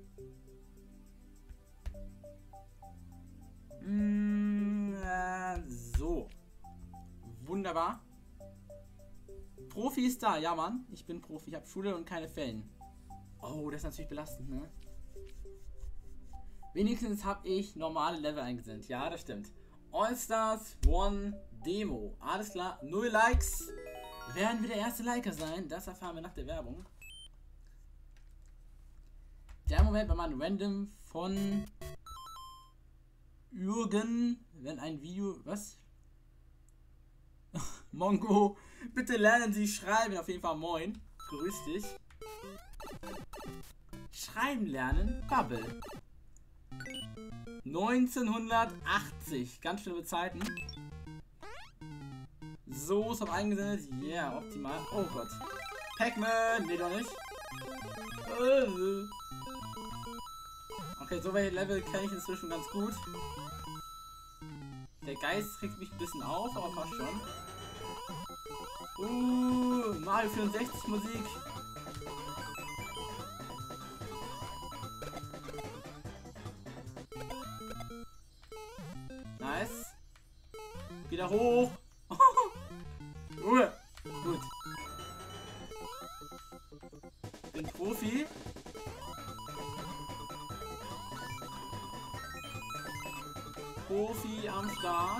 So. Wunderbar. Profi ist da. Ja, Mann. Ich bin Profi. Ich habe Schule und keine Fällen. Oh, das ist natürlich belastend, ne? Wenigstens habe ich normale Level eingesendet. Ja, das stimmt. All-Stars One Demo. Alles klar. Null Likes. Werden wir der erste Liker sein? Das erfahren wir nach der Werbung. Der Moment, wenn man random von... Jürgen, wenn ein Video, was? Mongo, bitte lernen Sie schreiben, auf jeden Fall moin, grüß dich. Schreiben lernen, Bubble. neunzehnhundertachtzig, ganz schlimme Zeiten. So, ist auf eingesendet, ja, yeah, optimal. Oh Gott. Pac-Man, nee doch nicht. Okay, so welche Level kenne ich inzwischen ganz gut. Der Geist kriegt mich ein bisschen auf, aber passt schon. Uh, Mario vierundsechzig Musik. Nice. Wieder hoch. uh, gut. Bin Profi. Profi am Start.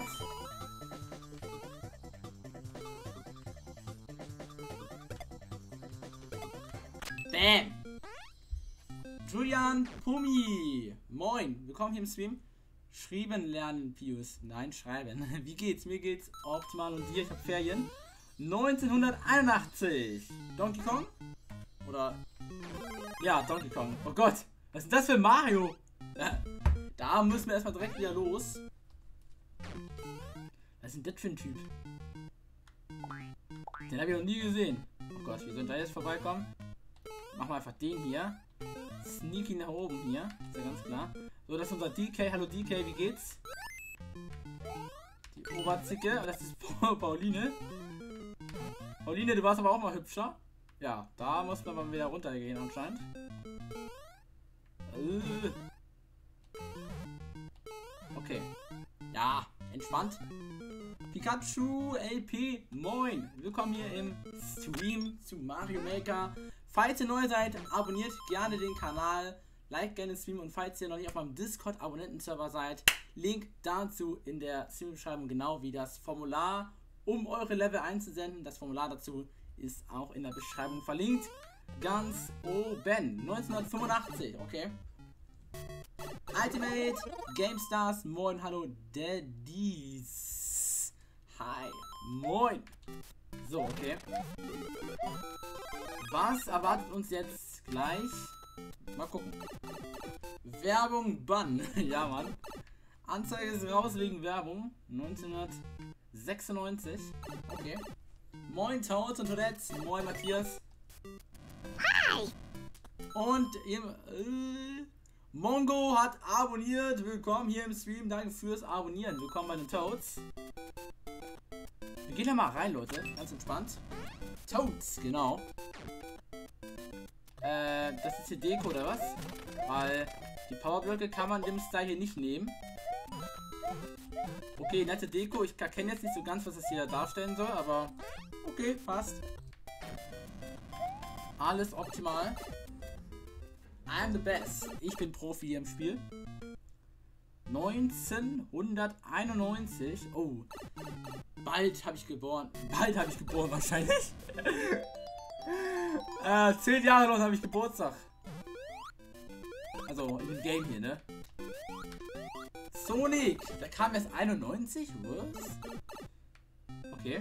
Bam! Julian Pumi. Moin, willkommen hier im Stream. Schreiben lernen, Pius. Nein, schreiben. Wie geht's? Mir geht's optimal und dir? Ich hab Ferien. neunzehnhunderteinundachtzig. Donkey Kong? Oder? Ja, Donkey Kong. Oh Gott, was ist das für Mario? Ja, da müssen wir erstmal direkt wieder los. Was ist denn das für ein Typ? Den habe ich noch nie gesehen. Oh Gott, wie soll da jetzt vorbeikommen? Machen wir einfach den hier. Sneaky nach oben hier. Ist ja ganz klar. So, das ist unser D K. Hallo D K, wie geht's? Die Oberzicke. Das ist Pauline. Pauline, du warst aber auch mal hübscher. Ja, da muss man mal wieder runtergehen anscheinend. Okay. Ja, entspannt. Pikachu L P, moin. Willkommen hier im Stream zu Mario Maker. Falls ihr neu seid, abonniert gerne den Kanal, like gerne den Stream und falls ihr noch nicht auf meinem Discord-Abonnenten-Server seid, Link dazu in der Stream-Beschreibung, genau wie das Formular, um eure Level einzusenden. Das Formular dazu ist auch in der Beschreibung verlinkt. Ganz oben. neunzehnhundertfünfundachtzig, okay. Ultimate Game Stars, moin, hallo Daddies. Hi, moin. So, okay. Was erwartet uns jetzt gleich? Mal gucken. Werbung Bann. Ja, Mann. Anzeige ist raus wegen Werbung. neunzehnhundertsechsundneunzig. Okay. Moin Taut und Tourettes. Moin Matthias. Hi. Und ihr, äh, Mongo hat abonniert. Willkommen hier im Stream. Danke fürs Abonnieren. Willkommen bei den Toads. Wir gehen da mal rein, Leute. Ganz entspannt. Toads, genau. Äh, das ist hier Deko oder was? Weil die Powerblöcke kann man dem Style hier nicht nehmen. Okay, nette Deko. Ich erkenne jetzt nicht so ganz, was das hier darstellen soll, aber okay, passt. Alles optimal. I'm the best. Ich bin Profi hier im Spiel. neunzehnhunderteinundneunzig. Oh. Bald habe ich geboren. Bald habe ich geboren wahrscheinlich. äh, zehn Jahre noch habe ich Geburtstag. Also in dem Game hier, ne? Sonic. Da kam erst einundneunzig. Was? Okay.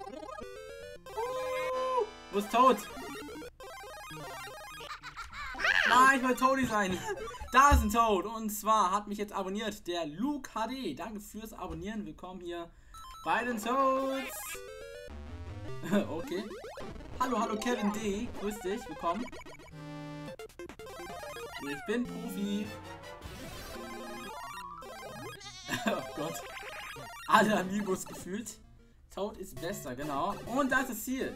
Wo ist Toad? Nein, ich will Toadie sein. Da ist ein Toad. Und zwar hat mich jetzt abonniert der Luke H D. Danke fürs Abonnieren. Willkommen hier bei den Toads. Okay. Hallo, hallo Kevin D. Grüß dich. Willkommen. Ich bin Profi. Oh Gott. Alle Amigos gefühlt. Toad ist besser, genau. Und da ist das Ziel.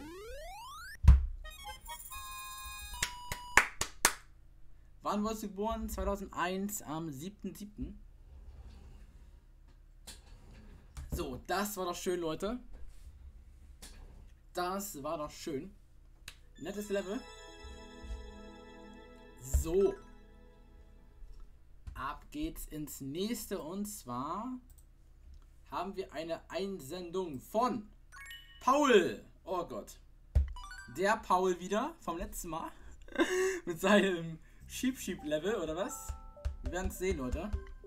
Wann wurdest du geboren? zweitausendeins am siebten siebten So, das war doch schön, Leute. Das war doch schön. Nettes Level. So. Ab geht's ins nächste. Und zwar haben wir eine Einsendung von Paul. Oh Gott. Der Paul wieder vom letzten Mal. Mit seinem Sheep Sheep Level oder was? Wir werden es sehen, Leute.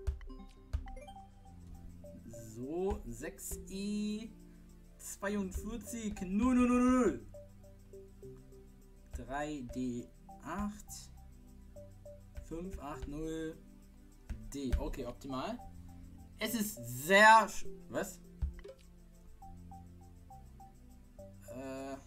So, sechs i zweiundvierzig null null null null drei d acht fünf acht null d. Okay, optimal. Es ist sehr... Was? Äh...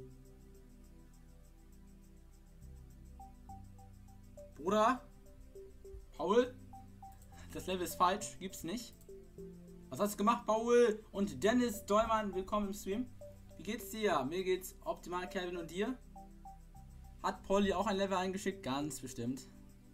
Bruder? Paul? Das Level ist falsch. Gibt's nicht. Was hast du gemacht, Paul? Und Dennis Dollmann, willkommen im Stream. Wie geht's dir? Mir geht's optimal, Kevin, und dir? Hat Polly auch ein Level eingeschickt? Ganz bestimmt.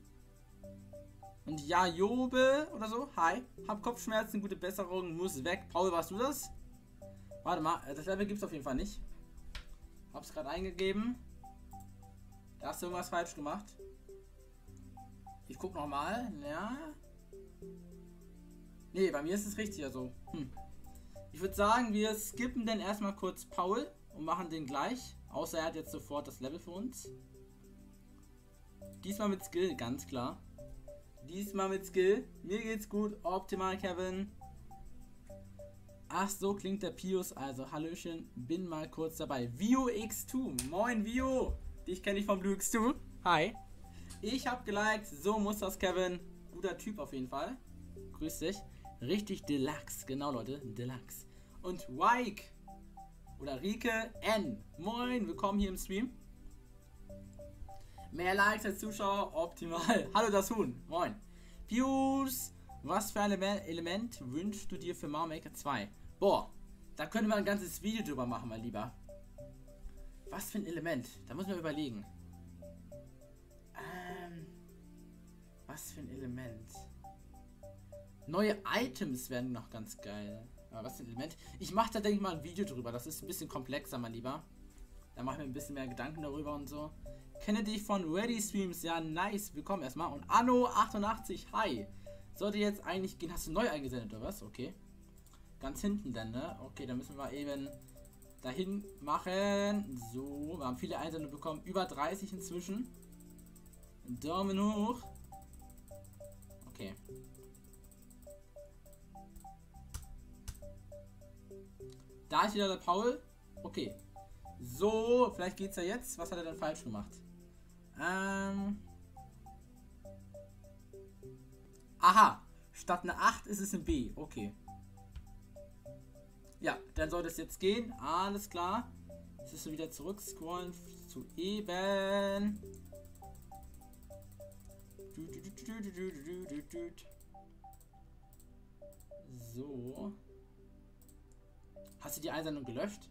Und ja, Jobe oder so. Hi. Hab Kopfschmerzen, gute Besserung, muss weg. Paul, warst du das? Warte mal, das Level gibt's auf jeden Fall nicht. Hab's gerade eingegeben. Da hast du irgendwas falsch gemacht. Ich guck nochmal. Ja. Nee, bei mir ist es richtig, also. Hm. Ich würde sagen, wir skippen dann erstmal kurz Paul und machen den gleich. Außer er hat jetzt sofort das Level für uns. Diesmal mit Skill, ganz klar. Diesmal mit Skill. Mir geht's gut. Optimal, Kevin. Ach, so klingt der Pius. Also, Hallöchen. Bin mal kurz dabei. Vio X zwei. Moin, Vio. Dich kenne ich vom Blue X zwei. Hi. Ich habe geliked. So muss das, Kevin. Guter Typ auf jeden Fall. Grüß dich. Richtig Deluxe. Genau, Leute. Deluxe. Und Wike. Oder Rike N. Moin. Willkommen hier im Stream. Mehr Likes als Zuschauer. Optimal. Hallo, das Huhn. Moin. Pius. Was für ein Element wünschst du dir für Mario Maker zwei? Boah. Da könnte man ein ganzes Video drüber machen, mein Lieber. Was für ein Element? Da muss man überlegen. Ähm, was für ein Element? Neue Items wären noch ganz geil. Aber was für ein Element? Ich mache da, denke ich mal, ein Video drüber. Das ist ein bisschen komplexer, mein Lieber. Da mache ich mir ein bisschen mehr Gedanken darüber und so. Kenne dich von Ready Streams. Ja, nice. Willkommen erstmal. Und Anno achtundachtzig. Hi. Sollte jetzt eigentlich gehen. Hast du neu eingesendet oder was? Okay. Ganz hinten dann, ne? Okay, dann müssen wir mal eben dahin machen. So, wir haben viele Einsendungen bekommen. Über dreißig inzwischen. Daumen hoch. Okay. Da ist wieder der Paul. Okay. So, vielleicht geht's ja jetzt. Was hat er denn falsch gemacht? Ähm. Aha. Statt eine acht ist es ein B. Okay. Ja, dann sollte es jetzt gehen. Alles klar. Jetzt ist er wieder zurück. Scrollen zu eben. So. Hast du die Einsendung gelöscht?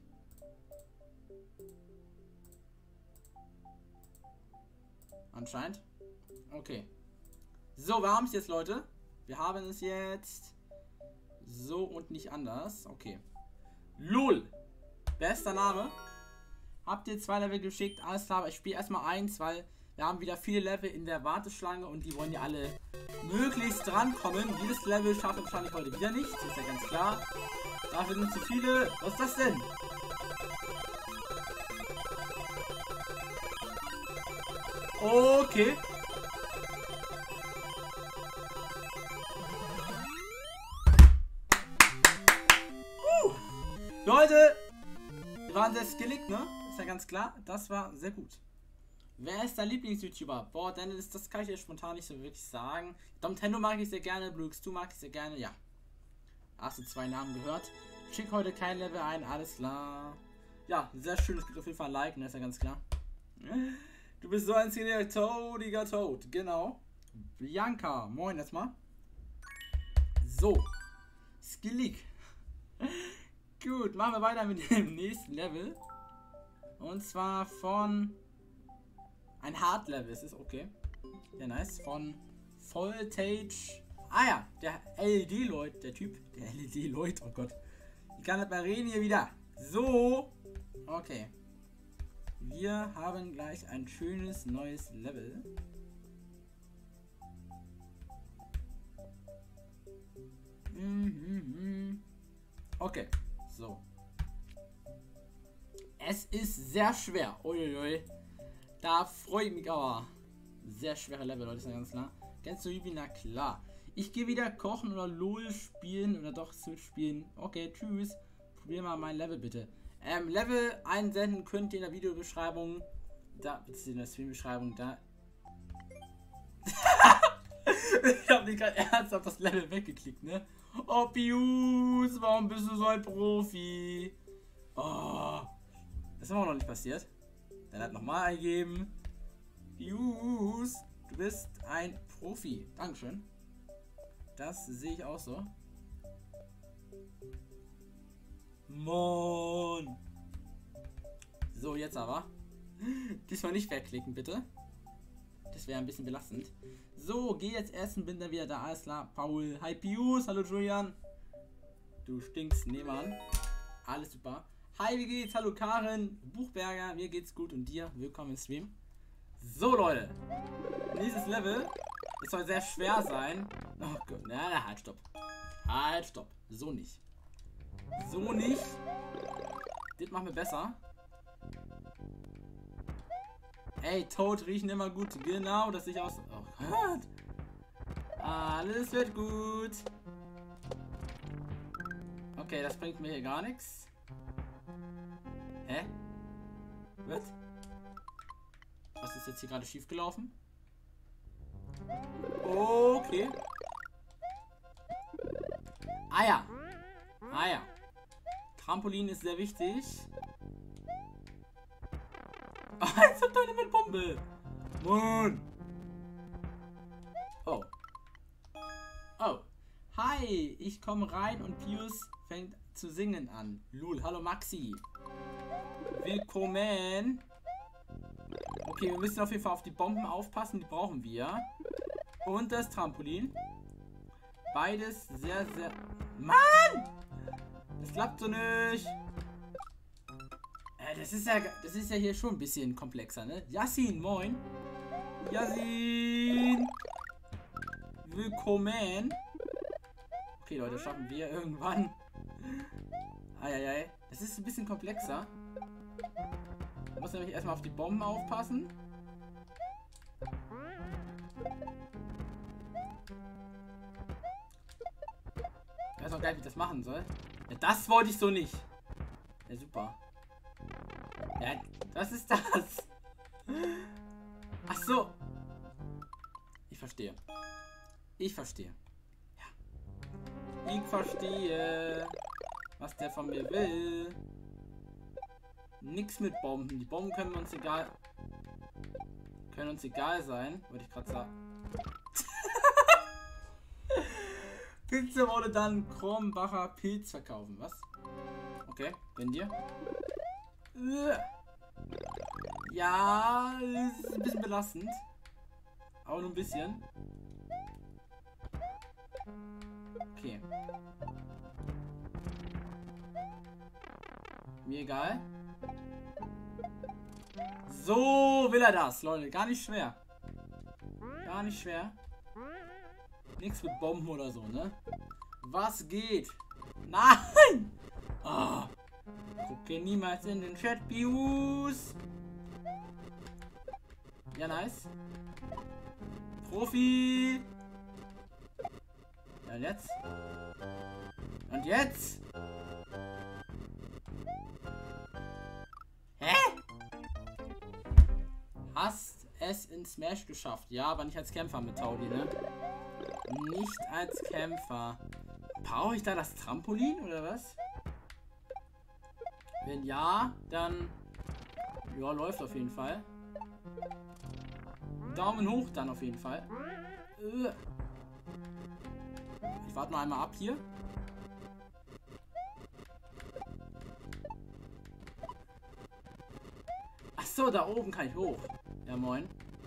Anscheinend. Okay. So, wir haben es jetzt, Leute. Wir haben es jetzt. So und nicht anders. Okay. LOL. Bester Name. Habt ihr zwei Level geschickt? Alles klar, aber ich spiele erstmal eins, weil wir haben wieder viele Level in der Warteschlange und die wollen ja alle möglichst drankommen. Jedes Level schafft er wahrscheinlich heute wieder nicht. Das ist ja ganz klar. Dafür sind zu viele. Was ist das denn? Okay. Uh. Leute, wir waren sehr skillig, ne? Ist ja ganz klar. Das war sehr gut. Wer ist dein Lieblings-YouTuber? Boah, Dennis, das kann ich dir spontan nicht so wirklich sagen. Domtendo mag ich sehr gerne, Blue X zwei mag ich sehr gerne, ja. Hast du zwei Namen gehört? Schick heute kein Level ein, alles klar. Ja, sehr schön, es gibt auf jeden Fall ein Like, ne? Ist ja ganz klar. Du bist so ein skilliger Toadiger Toad, genau. Bianca, moin erstmal. So, skillig. Gut, machen wir weiter mit dem nächsten Level. Und zwar von ein Hard Level, ist es okay. Ja, nice. Von Voltage. Ah ja, der L E D-Leut, der Typ. Der L E D-Leut, oh Gott. Ich kann nicht mehr reden hier wieder. So. Okay. Wir haben gleich ein schönes neues Level. Okay, so. Es ist sehr schwer. Uiuiui. Da freue ich mich aber. Sehr schwere Level, Leute, ist ja ganz klar. Kennst du Yubi? Na klar. Ich gehe wieder kochen oder LOL spielen oder doch Switch spielen. Okay, tschüss. Probier mal mein Level bitte. Ähm, Level einsenden könnt ihr in der Videobeschreibung. Da, bitte in der Streambeschreibung, da. Ich habe nicht gerade ernsthaft das Level weggeklickt, ne? Oh, Pius, warum bist du so ein Profi? Oh, das ist immer noch nicht passiert. Dann hat nochmal eingeben. Pius, du bist ein Profi. Dankeschön. Das sehe ich auch so. Mann. So, jetzt aber. Diesmal nicht wegklicken, bitte. Das wäre ein bisschen belastend. So, geh jetzt essen, bin dann wieder da. Alles klar. Paul, hi Pius, hallo Julian. Du stinkst, nehmen an. Alles super. Hi, wie geht's? Hallo Karen, Buchberger, mir geht's gut und dir? Willkommen im Stream. So, Leute. Nächstes Level. Es soll sehr schwer sein. Oh Gott, na, na, halt, stopp. Halt, stopp. So nicht. So nicht. Das machen wir besser. Ey, Toad riechen immer gut. Genau, das sieht aus. Oh Gott. Alles wird gut. Okay, das bringt mir hier gar nichts. Hä? Was? Was ist jetzt hier gerade schief gelaufen? Okay. Ah ja. Ah ja. Trampolin ist sehr wichtig. Ah, jetzt hat deine mit Bombe. Mann. Oh. Oh. Hi, ich komme rein und Pius fängt zu singen an. Lul, hallo Maxi. Willkommen. Okay, wir müssen auf jeden Fall auf die Bomben aufpassen, die brauchen wir. Und das Trampolin. Beides sehr, sehr... Mann! Das klappt so nicht. Äh, das ist ja, das ist ja hier schon ein bisschen komplexer, ne? Yassin, moin. Yassin. Willkommen. Okay, Leute, schaffen wir irgendwann. Eieiei. Das ist ein bisschen komplexer. Ich muss nämlich erstmal auf die Bomben aufpassen. Ich weiß auch gar nicht, wie ich das machen soll. Ja, das wollte ich so nicht. Ja, super. Ja, was ist das? Ach so. Ich verstehe. Ich verstehe. Ja. Ich verstehe, was der von mir will. Nix mit Bomben. Die Bomben können uns egal... Können uns egal sein, würde ich gerade sagen. Pizza wurde dann Krombacher Pilz verkaufen. Was? Okay, wenn dir. Ja, ist ein bisschen belastend. Aber nur ein bisschen. Okay. Mir egal. So will er das, Leute. Gar nicht schwer. Gar nicht schwer. Nichts mit Bomben oder so, ne? Was geht? Nein! Oh. Gucke niemals in den Chat, Pius. Ja, nice. Profi. Ja, und jetzt? Und jetzt? Hä? Hast es in Smash geschafft. Ja, aber nicht als Kämpfer mit Taudi, ne? Nicht als Kämpfer. Brauche ich da das Trampolin oder was? Wenn ja, dann... Ja, läuft auf jeden Fall. Daumen hoch dann auf jeden Fall. Ich warte mal einmal ab hier. Ach so, da oben kann ich hoch. Ja, moin.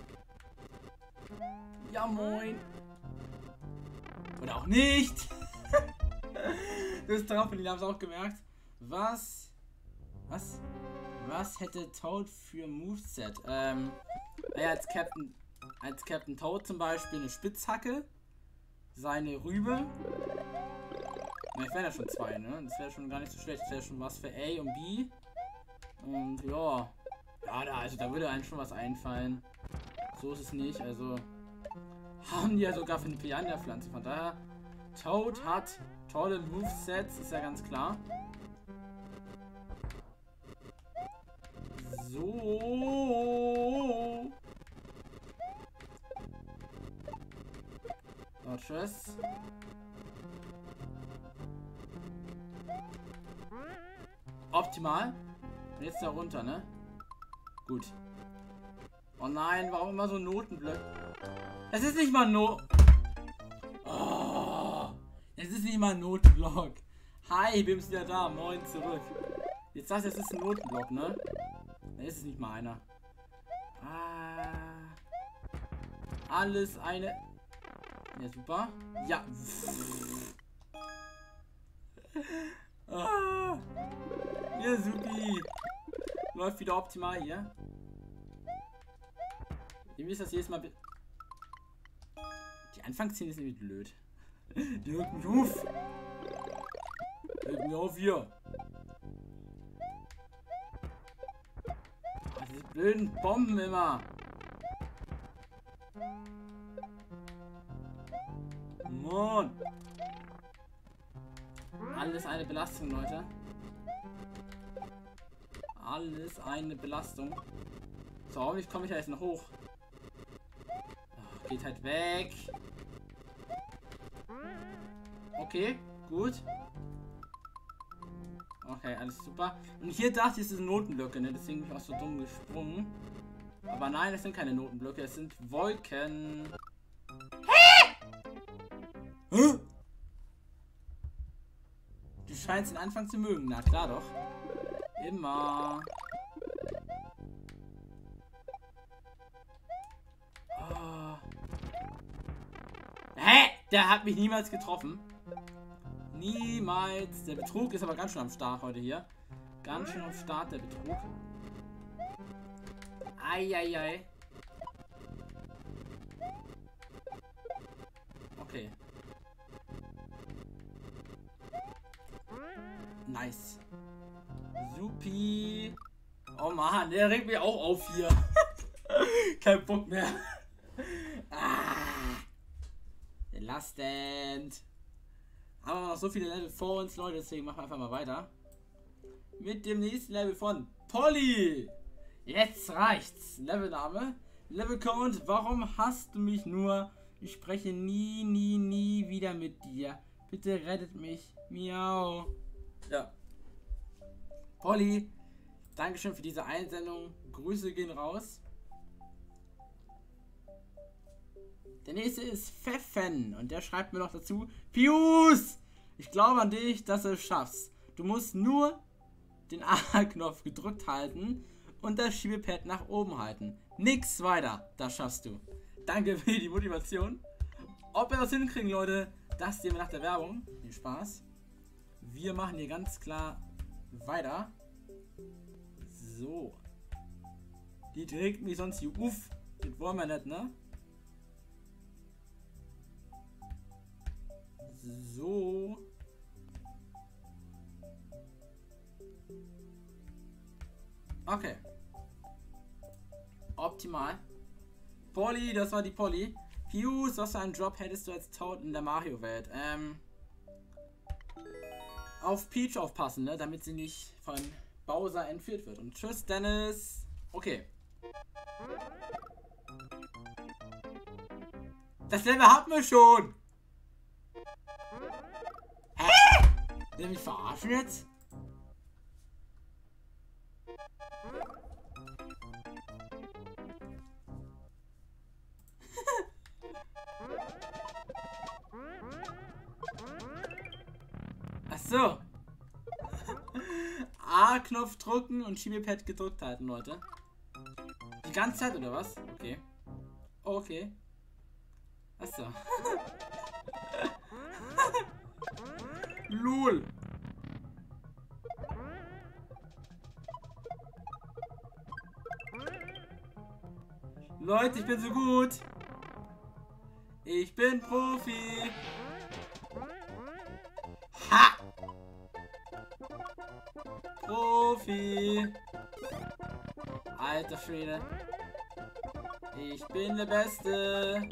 Ja, moin. Oder auch nicht. Das Trampolin, haben sie auch gemerkt. Was? Was? Was hätte Toad für Moveset? Ähm, naja, als Captain, als Captain Toad zum Beispiel eine Spitzhacke. Seine Rübe. Na, ich wäre ja schon zwei, ne? Das wäre schon gar nicht so schlecht. Das wäre schon was für A und B. Und ja. Ja, da, also da würde einem schon was einfallen. So ist es nicht. Also haben die ja sogar für eine Piranha-Pflanze. Von daher, Toad hat tolle Movesets, ist ja ganz klar. So. So, tschüss. Optimal. Und jetzt da runter, ne? Gut. Oh nein, warum immer so Notenblöcke? Das ist nicht mal No... Oh, es ist nicht mal ein Notenblock. Hi, ich bin wieder da. Moin zurück. Jetzt sagst du, es ist ein Notenblock, ne? Ne, ist es nicht mal einer. Ah. Alles eine. Ja, super. Ja. Ah. Ja, supi. Läuft wieder optimal hier. Irgendwie ist das jedes Mal. Die Anfangsszene ist irgendwie blöd. Die hört mich auf. Hört mich auf hier. Oh, diese blöden Bomben immer. Mann. Alles eine Belastung, Leute. Alles eine Belastung. So, hoffentlich komme ich ja jetzt noch hoch. Oh, geht halt weg. Okay, gut. Okay, alles super. Und hier dachte ich, es ist Notenblöcke, ne? Deswegen bin ich auch so dumm gesprungen. Aber nein, das sind keine Notenblöcke, es sind Wolken. Hä? Hä? Du scheinst den Anfang zu mögen. Na klar doch. Immer. Oh. Hä? Der hat mich niemals getroffen. Niemals. Der Betrug ist aber ganz schön am Start heute hier. Ganz schön am Start, der Betrug. Eieiei. Okay. Nice. Supi. Oh Mann, der regt mich auch auf hier. Kein Bock mehr. Ah. Belastend. Aber noch so viele Level vor uns, Leute, deswegen machen wir einfach mal weiter. Mit dem nächsten Level von Polly. Jetzt reicht's. Levelname. Levelcount. Warum hasst du mich nur? Ich spreche nie, nie, nie wieder mit dir. Bitte rettet mich. Miau. Ja. Polly, Dankeschön für diese Einsendung. Grüße gehen raus. Der nächste ist Pfeffen und der schreibt mir noch dazu: Pius! Ich glaube an dich, dass du es schaffst. Du musst nur den A-Knopf gedrückt halten und das Schiebepad nach oben halten. Nix weiter, das schaffst du. Danke für die Motivation. Ob wir das hinkriegen, Leute, das sehen wir nach der Werbung. Viel Spaß. Wir machen hier ganz klar weiter. So. Die trägt mich sonst hier uff. Das wollen wir nicht, ne? So. Okay. Optimal. Polly, das war die Polly. Pius, was für einen Job hättest du als Toad in der Mario-Welt? Ähm. Auf Peach aufpassen, ne? Damit sie nicht von Bowser entführt wird. Und tschüss, Dennis. Okay. Das Level hatten wir schon. Hä? Will mich verarschen jetzt? Ach so. A-Knopf drücken und Schiebepad gedrückt halten, Leute. Die ganze Zeit, oder was? Okay. Okay. Ach so. Lol. Leute, ich bin so gut. Ich bin Profi. Ha! Profi. Alter Schwede. Ich bin der Beste.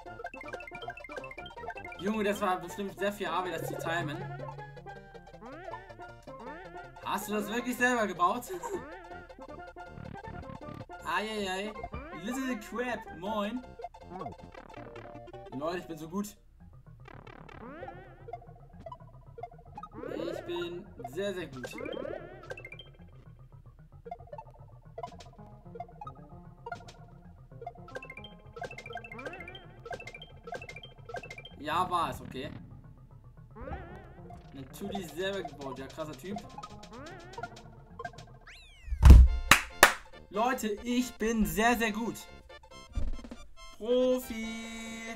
Junge, das war bestimmt sehr viel Arbeit, das zu timen. Hast du das wirklich selber gebaut? Eieiei. Little Crab, moin. Leute, ich bin so gut. Ich bin sehr, sehr gut. Ja, war es, okay. Natürlich selber gebaut, ja, krasser Typ. Leute, ich bin sehr, sehr gut. Profi.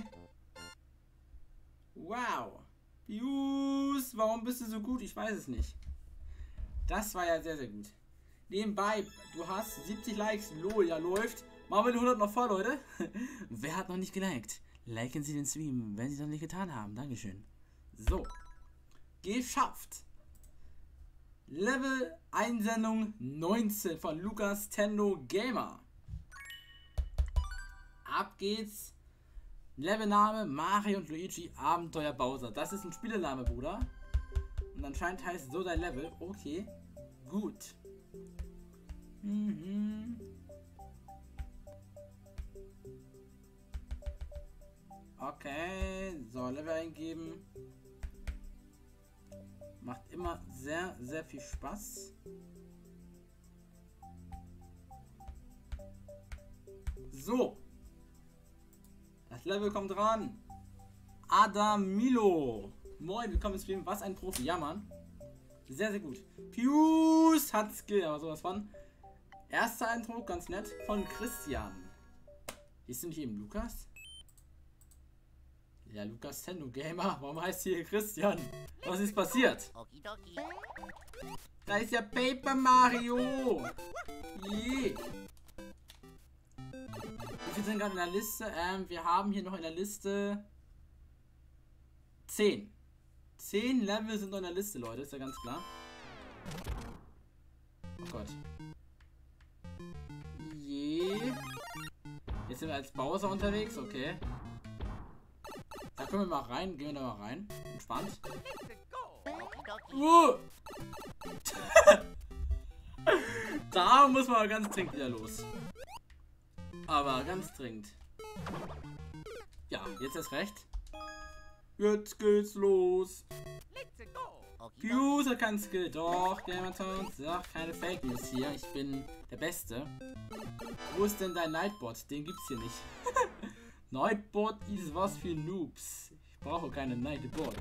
Wow. Pius, warum bist du so gut? Ich weiß es nicht. Das war ja sehr, sehr gut. Nebenbei, du hast siebzig Likes. Lol, ja läuft. Machen wir die hundert noch voll, Leute. Wer hat noch nicht geliked? Liken Sie den Stream, wenn Sie es noch nicht getan haben. Dankeschön. So. Geschafft. Level Einsendung neunzehn von Lukas Tendo Gamer. Ab geht's. Levelname Mario und Luigi Abenteuer Bowser. Das ist ein Spielename, Bruder. Und anscheinend heißt so dein Level. Okay. Gut. Mhm. Okay. So, Level eingeben. Macht immer sehr, sehr viel Spaß. So. Das Level kommt ran. Adamilo. Moin, willkommen ins Stream. Was ein Profi. Ja, Mann. Sehr, sehr gut. Pius hat Skill, aber sowas von. Erster Eindruck, ganz nett, von Christian. Ist du nicht eben Lukas? Ja, Lukas Tendo Gamer. Warum heißt hier Christian? Was ist passiert? Da ist ja Paper Mario. Je. Wir sind gerade in der Liste. Ähm, wir haben hier noch in der Liste zehn. zehn Level sind noch in der Liste, Leute. Ist ja ganz klar. Oh Gott. Je. Jetzt sind wir als Bowser unterwegs. Okay. Da können wir mal rein. Gehen wir da mal rein. Entspannt. Uh. Da muss man ganz dringend wieder los. Aber ganz dringend. Ja, jetzt ist recht. Jetzt geht's los. Pius hat kein Skill. Doch, Gamertons. Sag keine Fake News hier. Ich bin der Beste. Wo ist denn dein Nightbot? Den gibt's hier nicht. Nightbot ist was für Noobs. Ich brauche keine Nightbot.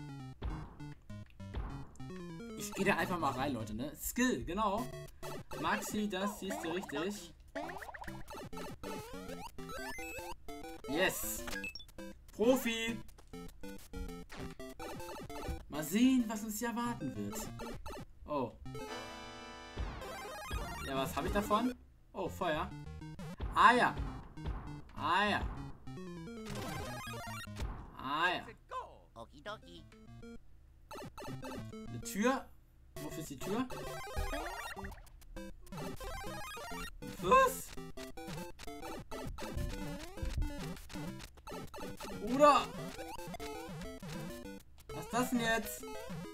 Ich gehe da einfach mal rein, Leute, ne? Skill, genau. Maxi, das siehst du richtig. Yes. Profi. Mal sehen, was uns hier erwarten wird. Oh. Ja, was habe ich davon? Oh, Feuer. Ah ja. Ah ja. Ah ja. Eine Tür. Wofür ist die Tür? Was? Bruder! Was ist das denn jetzt?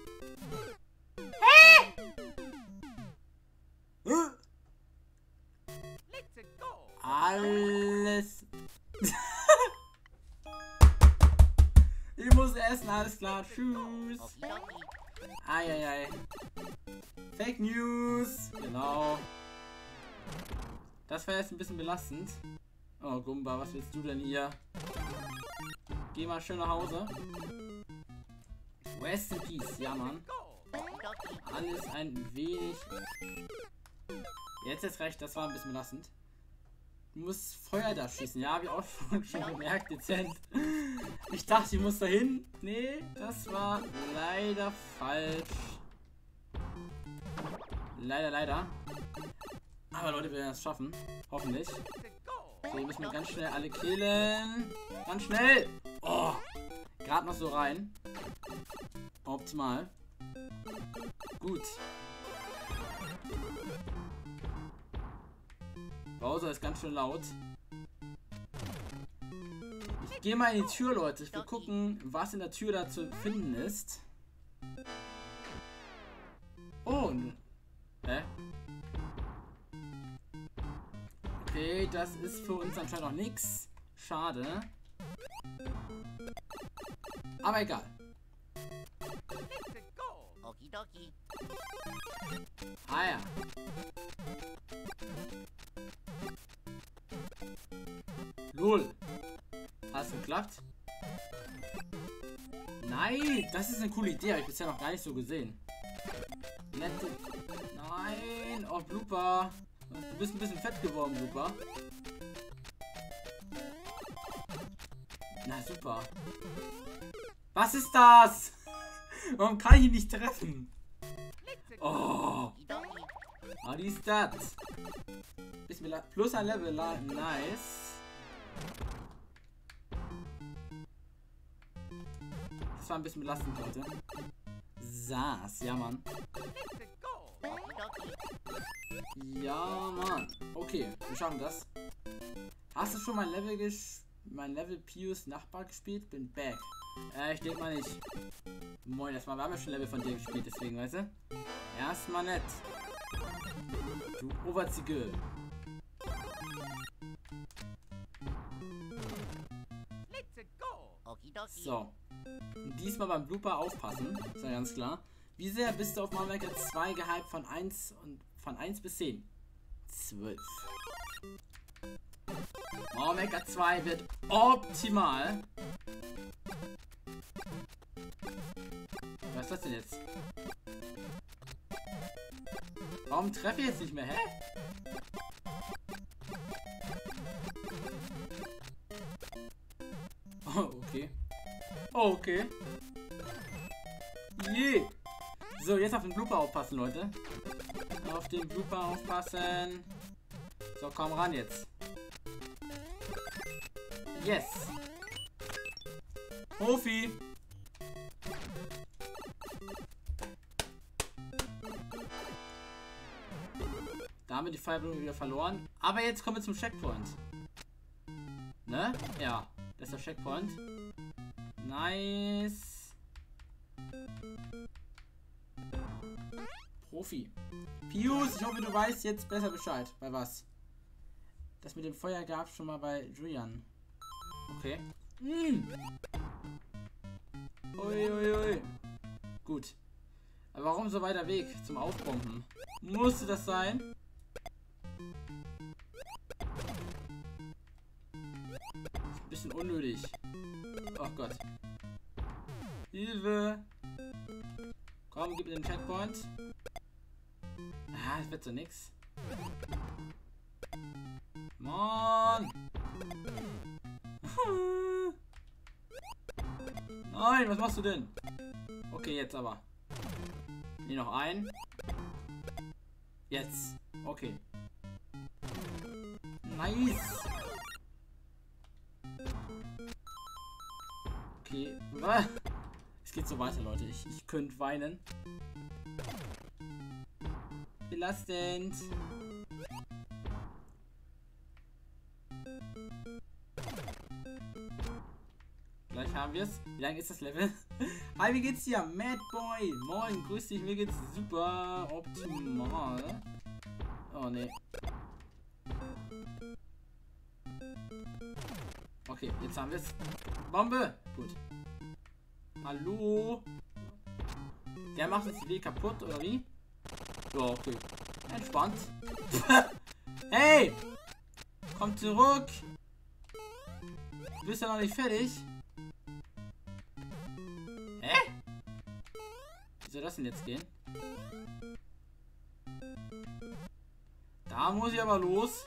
Hä? Huh? Alles. Ich muss essen, alles klar. Tschüss. Eieiei. Fake News. Genau. Das war jetzt ein bisschen belastend. Oh, Gumba, was willst du denn hier? Geh mal schön nach Hause. Rest in Peace. Ja, Mann. Alles ein wenig... Jetzt ist recht, das war ein bisschen belastend. Du musst Feuer da schießen. Ja, habe ich auch schon, schon gemerkt, dezent. Ich dachte, ich muss da hin. Nee, das war leider falsch. Leider, leider. Aber Leute, wir werden es schaffen. Hoffentlich. So, hier müssen wir ganz schnell alle killen. Ganz schnell. Oh, gerade noch so rein. Optimal. Gut. Bowser ist ganz schön laut. Ich gehe mal in die Tür, Leute. Ich will gucken, was in der Tür da zu finden ist. Oh. Hä? Okay, das ist für uns anscheinend noch nichts. Schade. Aber egal. Ah ja. Lol. Hat es geklappt? Nein, das ist eine coole Idee. Habe ich bisher noch gar nicht so gesehen. Nette. Nein. Oh, Blooper. Du bist ein bisschen fett geworden, super. Na super. Was ist das? Warum kann ich ihn nicht treffen? Oh. Was ist das? Plus ein Level. Nice. Das war ein bisschen belastend, Leute. Saß. Ja, Mann. Ja, Mann. Okay, wir schaffen das. Hast du schon mein Level gespielt? Mein Level Pius Nachbar gespielt? Bin back. Äh, ich denke mal nicht. Moin, erstmal, wir haben ja schon Level von dir gespielt, deswegen, weißt du? Erstmal nett. Du Overziegel. So. Und diesmal beim Blooper aufpassen. Ist ja ganz klar. Wie sehr bist du auf Mario Maker zwei gehypt von eins und von eins bis zehn? zwölf. Mario Maker zwei wird optimal. Was ist das denn jetzt? Warum treffe ich jetzt nicht mehr? Hä? Oh, okay. Oh, okay. Je. So, jetzt auf den Blooper aufpassen, Leute. Auf den Blooper aufpassen. So, komm ran jetzt. Yes. Profi. Da haben wir die Feuerblume wieder verloren. Aber jetzt kommen wir zum Checkpoint. Ne? Ja. Das ist der Checkpoint. Nice. Profi. Pius, ich hoffe, du weißt jetzt besser Bescheid. Bei was? Das mit dem Feuer gab es schon mal bei Julian. Okay. Mm. Ui, ui, ui. Gut. Aber warum so weiter Weg zum Aufpumpen? Musste das sein? Ein bisschen unnötig. Oh Gott. Hilfe. Komm, gib mir den Checkpoint. Ah, das wird so nix. Mann. Nein, was machst du denn? Okay, jetzt aber. Hier noch ein. Jetzt. Okay. Nice. Okay. Es geht so weiter, Leute. Ich, ich könnte weinen. Belastend. Gleich haben wir es. Wie lange ist das Level? Hi, wie geht's dir? Mad Boy. Moin, grüß dich. Mir geht's super optimal. Oh, nee. Okay, jetzt haben wir es. Bombe. Gut. Hallo. Der macht jetzt die Weg kaputt, oder wie? Ja, okay. Entspannt. Hey! Komm zurück! Du bist ja noch nicht fertig. Hä? Wie soll das denn jetzt gehen? Da muss ich aber los.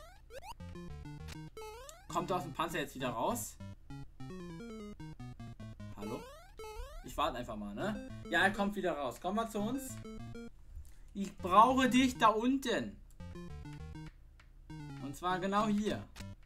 Kommt er aus dem Panzer jetzt wieder raus? Hallo? Ich warte einfach mal, ne? Ja, er kommt wieder raus. Komm mal zu uns. Ich brauche dich da unten. Und zwar genau hier.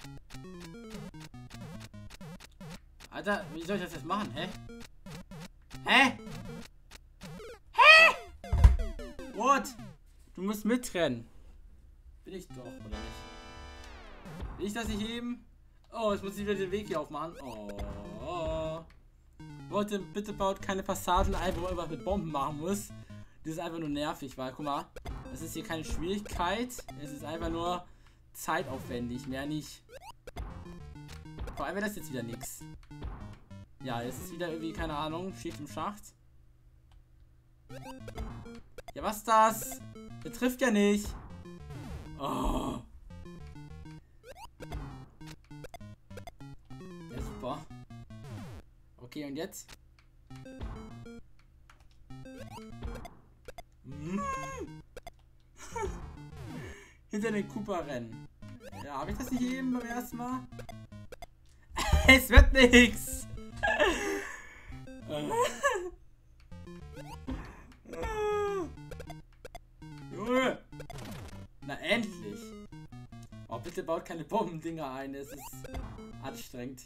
Alter, wie soll ich das jetzt machen? Hä? Hä? Hä? What? Du musst mitrennen. Bin ich doch, oder nicht? Will ich das nicht heben? Oh, jetzt muss ich wieder den Weg hier aufmachen. Oh. Leute, bitte baut keine Passagen ein, wo man irgendwas mit Bomben machen muss. Das ist einfach nur nervig, weil, guck mal, das ist hier keine Schwierigkeit. Es ist einfach nur zeitaufwendig, mehr nicht. Vor allem wäre das jetzt wieder nichts. Ja, jetzt ist wieder irgendwie, keine Ahnung, schief im Schacht. Ja, was ist das? Der trifft ja nicht. Oh. Ja, super. Okay, und jetzt? hinter den Koopa rennen. Ja, habe ich das nicht eben beim ersten Mal? Es wird nix! Junge! Na endlich! Oh, bitte baut keine Bombendinger ein, es ist anstrengend.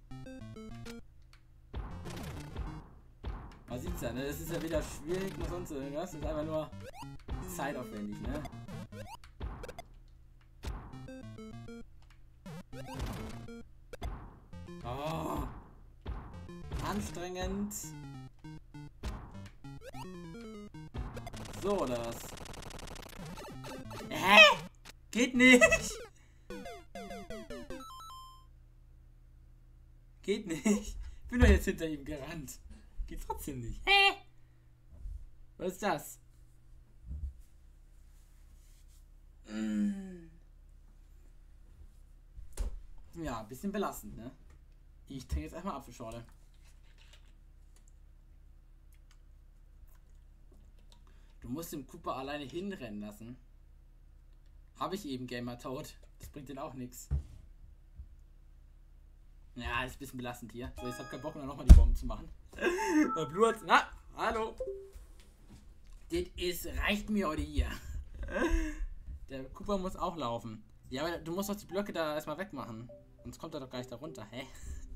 Man sieht's ja, ne? Das ist ja weder schwierig noch sonst irgendwas, das ist einfach nur zeitaufwendig, ne? Oh, anstrengend. So, oder was? Hä? Geht nicht! Geht nicht. Ich bin doch jetzt hinter ihm gerannt. Geht trotzdem nicht. Hä? Was ist das? Ja, ein bisschen belastend, ne? Ich trinke jetzt erstmal Apfelschorle. Du musst den Koopa alleine hinrennen lassen. Habe ich eben, Gamer Toad. Das bringt den auch nichts. Ja, das ist ein bisschen belastend hier. So, jetzt hab ich keinen Bock mehr, nochmal die Bomben zu machen. Bei Blue hat's... Na, hallo. Das ist, reicht mir heute hier. Der Koopa muss auch laufen. Ja, aber du musst doch die Blöcke da erstmal wegmachen. Sonst kommt er doch gar nicht da runter. Hä?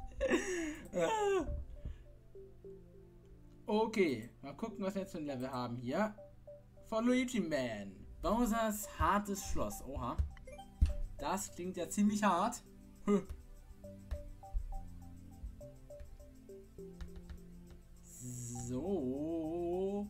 Okay, mal gucken, was wir jetzt für ein Level haben hier. Von Luigi Man. Bowsers hartes Schloss. Oha. Das klingt ja ziemlich hart. So.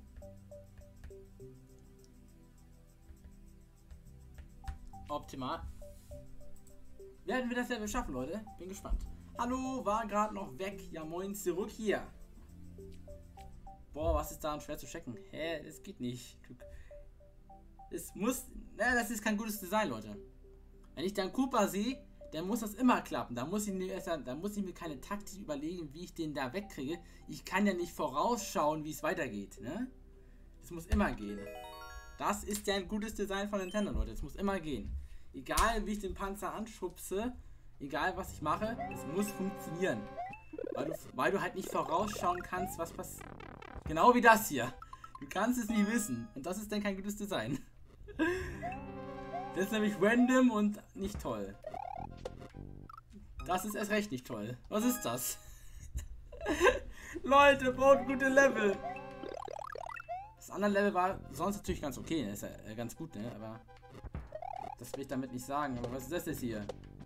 Optimal. Werden wir das Level schaffen, Leute? Bin gespannt. Hallo, war gerade noch weg. Ja, moin, zurück hier. Boah, was ist da schwer zu checken? Hä, das geht nicht. Es muss... Na, das ist kein gutes Design, Leute. Wenn ich dann Koopa sehe, dann muss das immer klappen. Da muss ich mir, erst, da muss ich mir keine Taktik überlegen, wie ich den da wegkriege. Ich kann ja nicht vorausschauen, wie es weitergeht, ne? Das muss immer gehen. Das ist ja ein gutes Design von Nintendo, Leute. Es muss immer gehen. Egal, wie ich den Panzer anschubse, egal, was ich mache, es muss funktionieren. Weil du, weil du halt nicht vorausschauen kannst, was passiert. Genau wie das hier. Du kannst es nicht wissen. Und das ist dann kein gutes Design. Das ist nämlich random und nicht toll. Das ist erst recht nicht toll. Was ist das? Leute, baut gute Level. Das andere Level war sonst natürlich ganz okay. Ne? Ist ja äh, ganz gut, ne? Aber das will ich damit nicht sagen. Aber was ist das jetzt hier?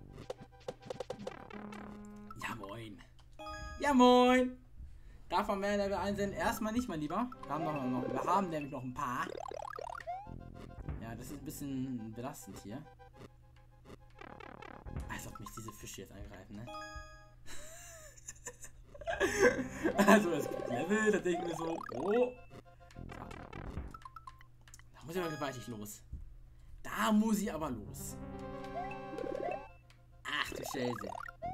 Ja, moin. Ja, moin. Davon mehr Level einsenden. Erstmal nicht, mein Lieber. Wir haben, noch, noch, wir haben nämlich noch ein paar. Ja, das ist ein bisschen belastend hier. Als ob mich diese Fische jetzt angreifen, ne? Also, es gibt Level, da denken wir so, oh. Da muss ich aber gewaltig los. Da muss ich aber los. Ach du Scheiße.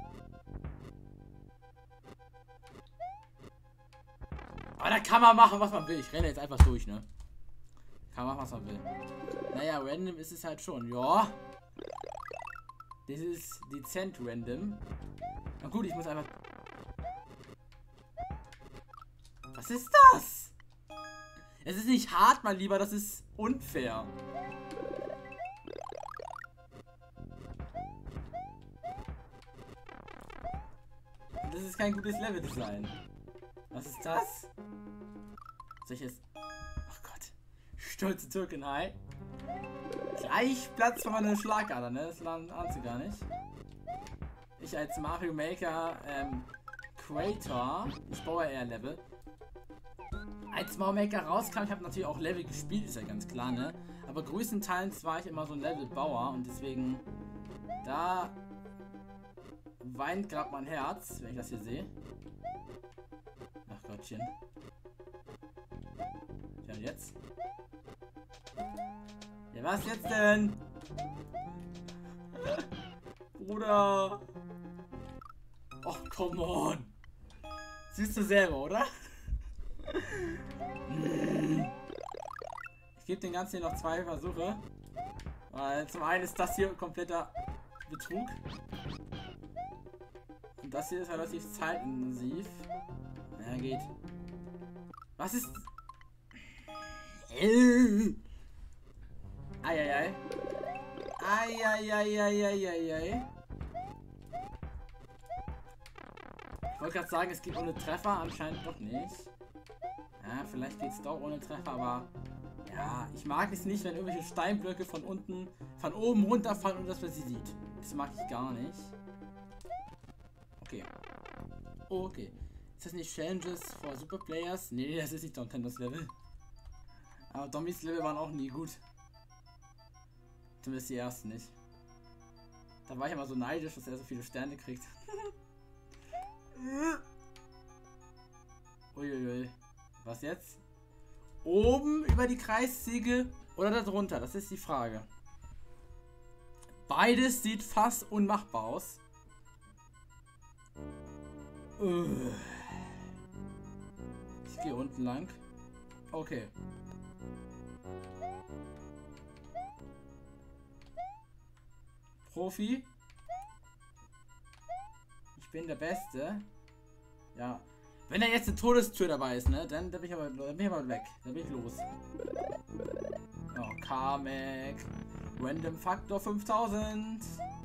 Aber da kann man machen, was man will. Ich renne jetzt einfach durch, ne? Kann man machen, was man will. Naja, random ist es halt schon. Ja. Das ist dezent random. Na gut, ich muss einfach... Was ist das? Es ist nicht hart, mein Lieber. Das ist unfair. Das ist kein gutes Level-Design. Was ist das? Soll ich jetzt... Ach Gott. Stolze Türkenei. Gleich Platz für meine Schlagader, ne? Das ahnst du gar nicht. Ich als Mario Maker, ähm, Creator, ich baue eher Level. Als Mario Maker rauskam, ich habe natürlich auch Level gespielt, ist ja ganz klar, ne? Aber größtenteils war ich immer so ein Levelbauer und deswegen, da weint gerade mein Herz, wenn ich das hier sehe. Ach Gottchen. Ja, und jetzt? Ja, was jetzt denn? Bruder. Och, come on. Siehst du selber, oder? Ich gebe den ganzen hier noch zwei Versuche. Oh, Weil zum einen ist das hier kompletter Betrug. Und das hier ist relativ zeitintensiv. Ja, geht. Was ist... Eieiei. Eieieiei. Ich wollte gerade sagen, es geht ohne Treffer, anscheinend doch nicht. Ja, vielleicht geht es doch ohne Treffer, aber... Ja, ich mag es nicht, wenn irgendwelche Steinblöcke von unten, von oben runterfallen und dass man sie sieht. Das mag ich gar nicht. Okay. Okay. Ist das nicht Challenges for Super Players? Nee, das ist nicht Nintendos Level. Aber Dommys Level waren auch nie gut. Zumindest die ersten nicht. Da war ich immer so neidisch, dass er so viele Sterne kriegt. Uiuiui. Was jetzt? Oben über die Kreissäge oder darunter? Das ist die Frage. Beides sieht fast unmachbar aus. Ich gehe unten lang. Okay. Profi. Ich bin der Beste. Ja. Wenn da jetzt eine Todestür dabei ist, ne, dann, dann, bin, ich aber, dann bin ich aber weg. Dann bin ich los. Oh, Kamek. Random Faktor fünftausend.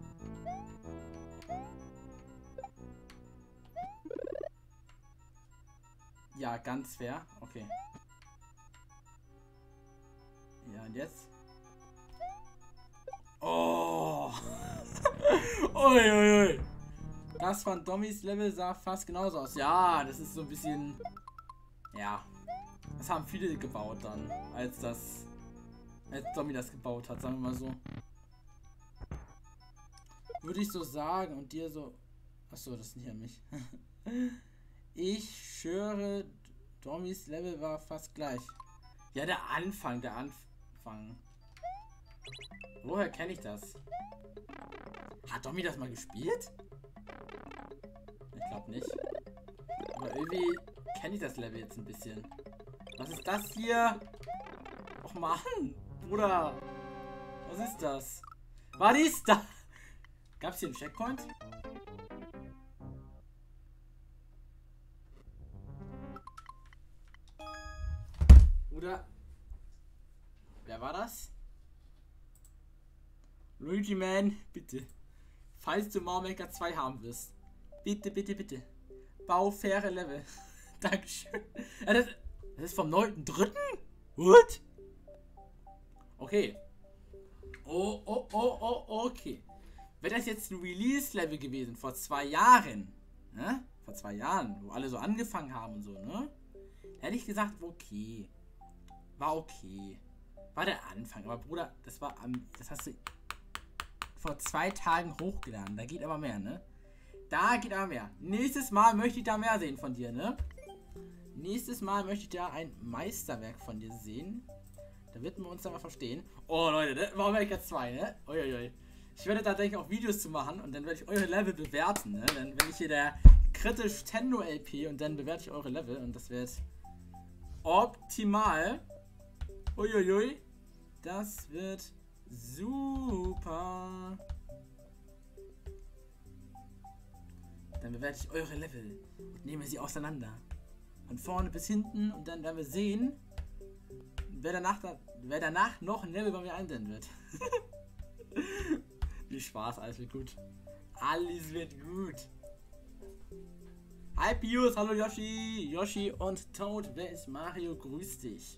Ja, ganz fair. Okay. Ja, und jetzt? Oh! Uiuiui! Das von Dommys Level sah fast genauso aus. Ja, das ist so ein bisschen... Ja. Das haben viele gebaut dann, als das... Als Dommy das gebaut hat, sagen wir mal so. Würde ich so sagen und dir so... Achso, das ist nicht an mich. Ich schwöre, Dommys Level war fast gleich. Ja, der Anfang, der Anfang. Woher kenne ich das? Hat Dommy das mal gespielt? Ich glaube nicht. Aber irgendwie kenne ich das Level jetzt ein bisschen. Was ist das hier? Och Mann, Bruder. Was ist das? Was ist das? Gab es hier einen Checkpoint? Oder? Wer war das? Luigi Man, bitte. Falls du Mario Maker zwei haben wirst. Bitte, bitte, bitte. Bau faire Level. Dankeschön. Ja, das, das ist vom neunten dritten? What? Okay. Oh, oh, oh, oh, okay. Wäre das jetzt ein Release-Level gewesen vor zwei Jahren, ne? Vor zwei Jahren, wo alle so angefangen haben und so, ne? Hätte ich gesagt, okay. War okay. War der Anfang. Aber Bruder, das war am... Das hast du vor zwei Tagen hochgeladen. Da geht aber mehr, ne? Da geht aber mehr. Nächstes Mal möchte ich da mehr sehen von dir, ne? Nächstes Mal möchte ich da ein Meisterwerk von dir sehen. Da wird man uns dann mal verstehen. Oh, Leute, ne? Warum Maker zwei, ne? Uiuiui. Ich werde da, denke ich, auch Videos zu machen und dann werde ich eure Level bewerten, ne? Dann bin ich hier der kritisch Tendo L P und dann bewerte ich eure Level und das wird optimal. Uiuiui. Das wird super. Dann bewerte ich eure Level und nehme sie auseinander. Von vorne bis hinten und dann werden wir sehen, wer danach, da, wer danach noch ein Level bei mir einblenden wird. Wie Spaß, alles wird gut. Alles wird gut. Hi Pius, hallo Yoshi. Yoshi und Toad, wer ist Mario? Grüß dich.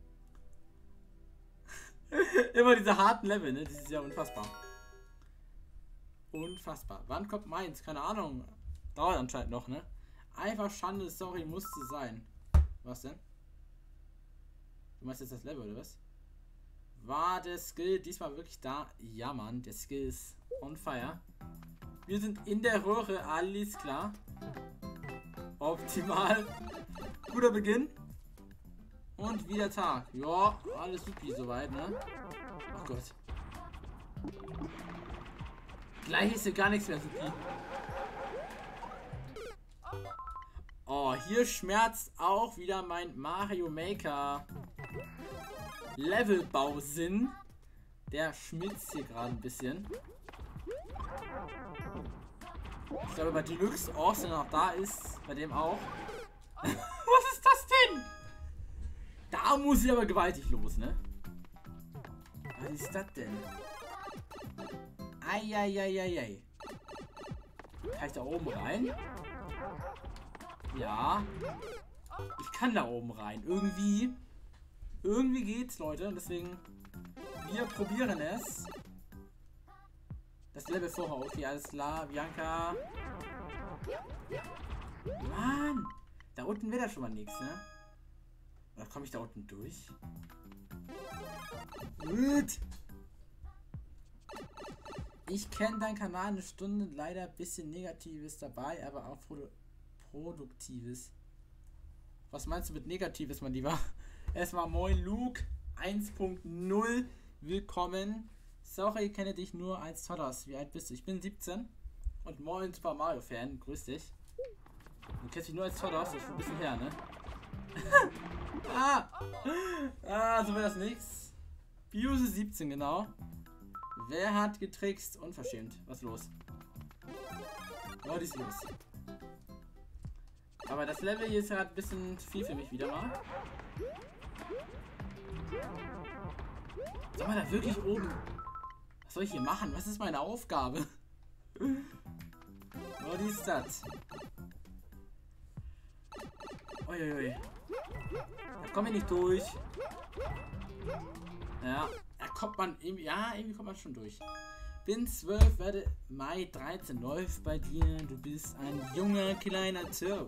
Immer diese harten Level, ne? Das ist ja unfassbar. Unfassbar. Wann kommt meins? Keine Ahnung. Dauert anscheinend noch, ne? Einfach Schande, sorry, musste sein. Was denn? Du meinst jetzt das Level, oder was? War der Skill diesmal wirklich da? Ja, Mann, der Skill ist on fire. Wir sind in der Röhre, alles klar. Optimal. Guter Beginn. Und wieder Tag. Ja, alles supi soweit, ne? Oh Gott. Gleich ist hier gar nichts mehr supi. Oh, hier schmerzt auch wieder mein Mario Maker Levelbausinn. Der schmilzt hier gerade ein bisschen. Ich glaube, bei Deluxe Ors, der noch da ist, bei dem auch. Was ist das denn? Da muss ich aber gewaltig los, ne? Was ist das denn? Eieieiei. Kann ich da oben rein? Ja. Ich kann da oben rein. Irgendwie. Irgendwie geht's, Leute. Und deswegen. Wir probieren es. Das Level vorher. Okay, alles klar. Bianca. Mann. Da unten wird ja schon mal nichts, ne? Oder komme ich da unten durch? Gut. Ich kenne deinen Kanal eine Stunde. Leider ein bisschen Negatives dabei, aber auch Produ Produktives. Was meinst du mit Negatives, mein Lieber? Erstmal moin Luke eins Punkt null. Willkommen. Sorry, ich kenne dich nur als Todders. Wie alt bist du? Ich bin siebzehn. Und moin Super Mario Fan. Grüß dich. Du kennst mich nur als Todders. Das ist schon ein bisschen her, ne? ah! Ah, so wäre das nichts. Biose siebzehn, genau. Wer hat getrickst? Unverschämt. Was ist los? Was ist los? Aber das Level hier ist halt ein bisschen viel für mich wieder mal. Soll man da wirklich oben? Was soll ich hier machen? Was ist meine Aufgabe? Was ist das? Uiuiui. Da komme ich nicht durch. Ja, da kommt man irgendwie. Ja, irgendwie kommt man schon durch. Bin zwölf, werde Mai dreizehn. Läuft bei dir. Du bist ein junger kleiner Toad.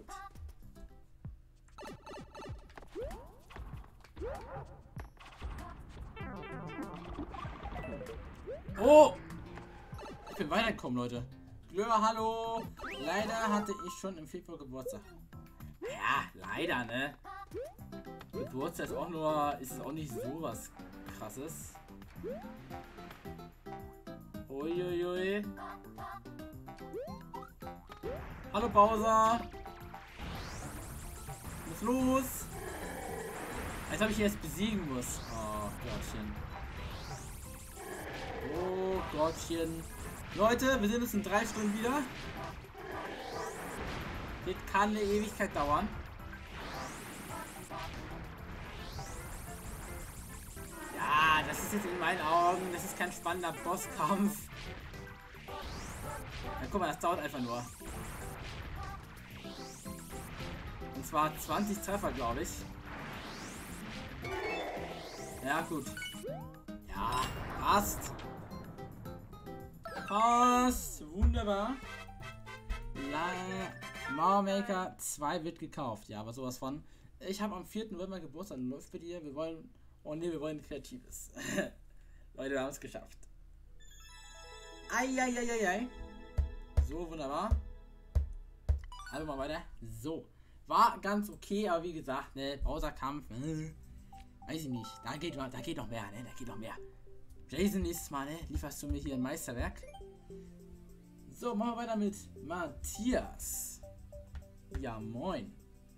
Oh! Ich will weiterkommen, Leute. Glöhr, hallo! Leider hatte ich schon im Februar Geburtstag. Ja, leider, ne? Geburtstag ist auch nur, ist auch nicht so was Krasses. Uiuiui. Hallo Bowser! Was ist los? Als ob ich ihn jetzt besiegen muss. Oh Gottchen. Oh Gottchen. Leute, wir sehen uns in drei Stunden wieder. Das kann eine Ewigkeit dauern. Ja, das ist jetzt in meinen Augen, das ist kein spannender Bosskampf. Ja, guck mal, das dauert einfach nur. Und zwar zwanzig Treffer, glaube ich. Ja, gut. Ja, passt. Passt. Wunderbar. Mario Maker zwei wird gekauft. Ja, aber sowas von. Ich habe am vierten November Geburtstag. Läuft bei dir. Wir wollen... Oh ne, wir wollen Kreatives. Leute, wir haben es geschafft. Eieieiei. So, wunderbar. Also mal weiter. So. War ganz okay, aber wie gesagt, ne, Bowser-Kampf, äh, weiß ich nicht. Da geht, da geht noch mehr, ne? Da geht noch mehr. Jason, nächstes Mal, ne? Lieferst du mir hier ein Meisterwerk? So, machen wir weiter mit Matthias. Ja, moin.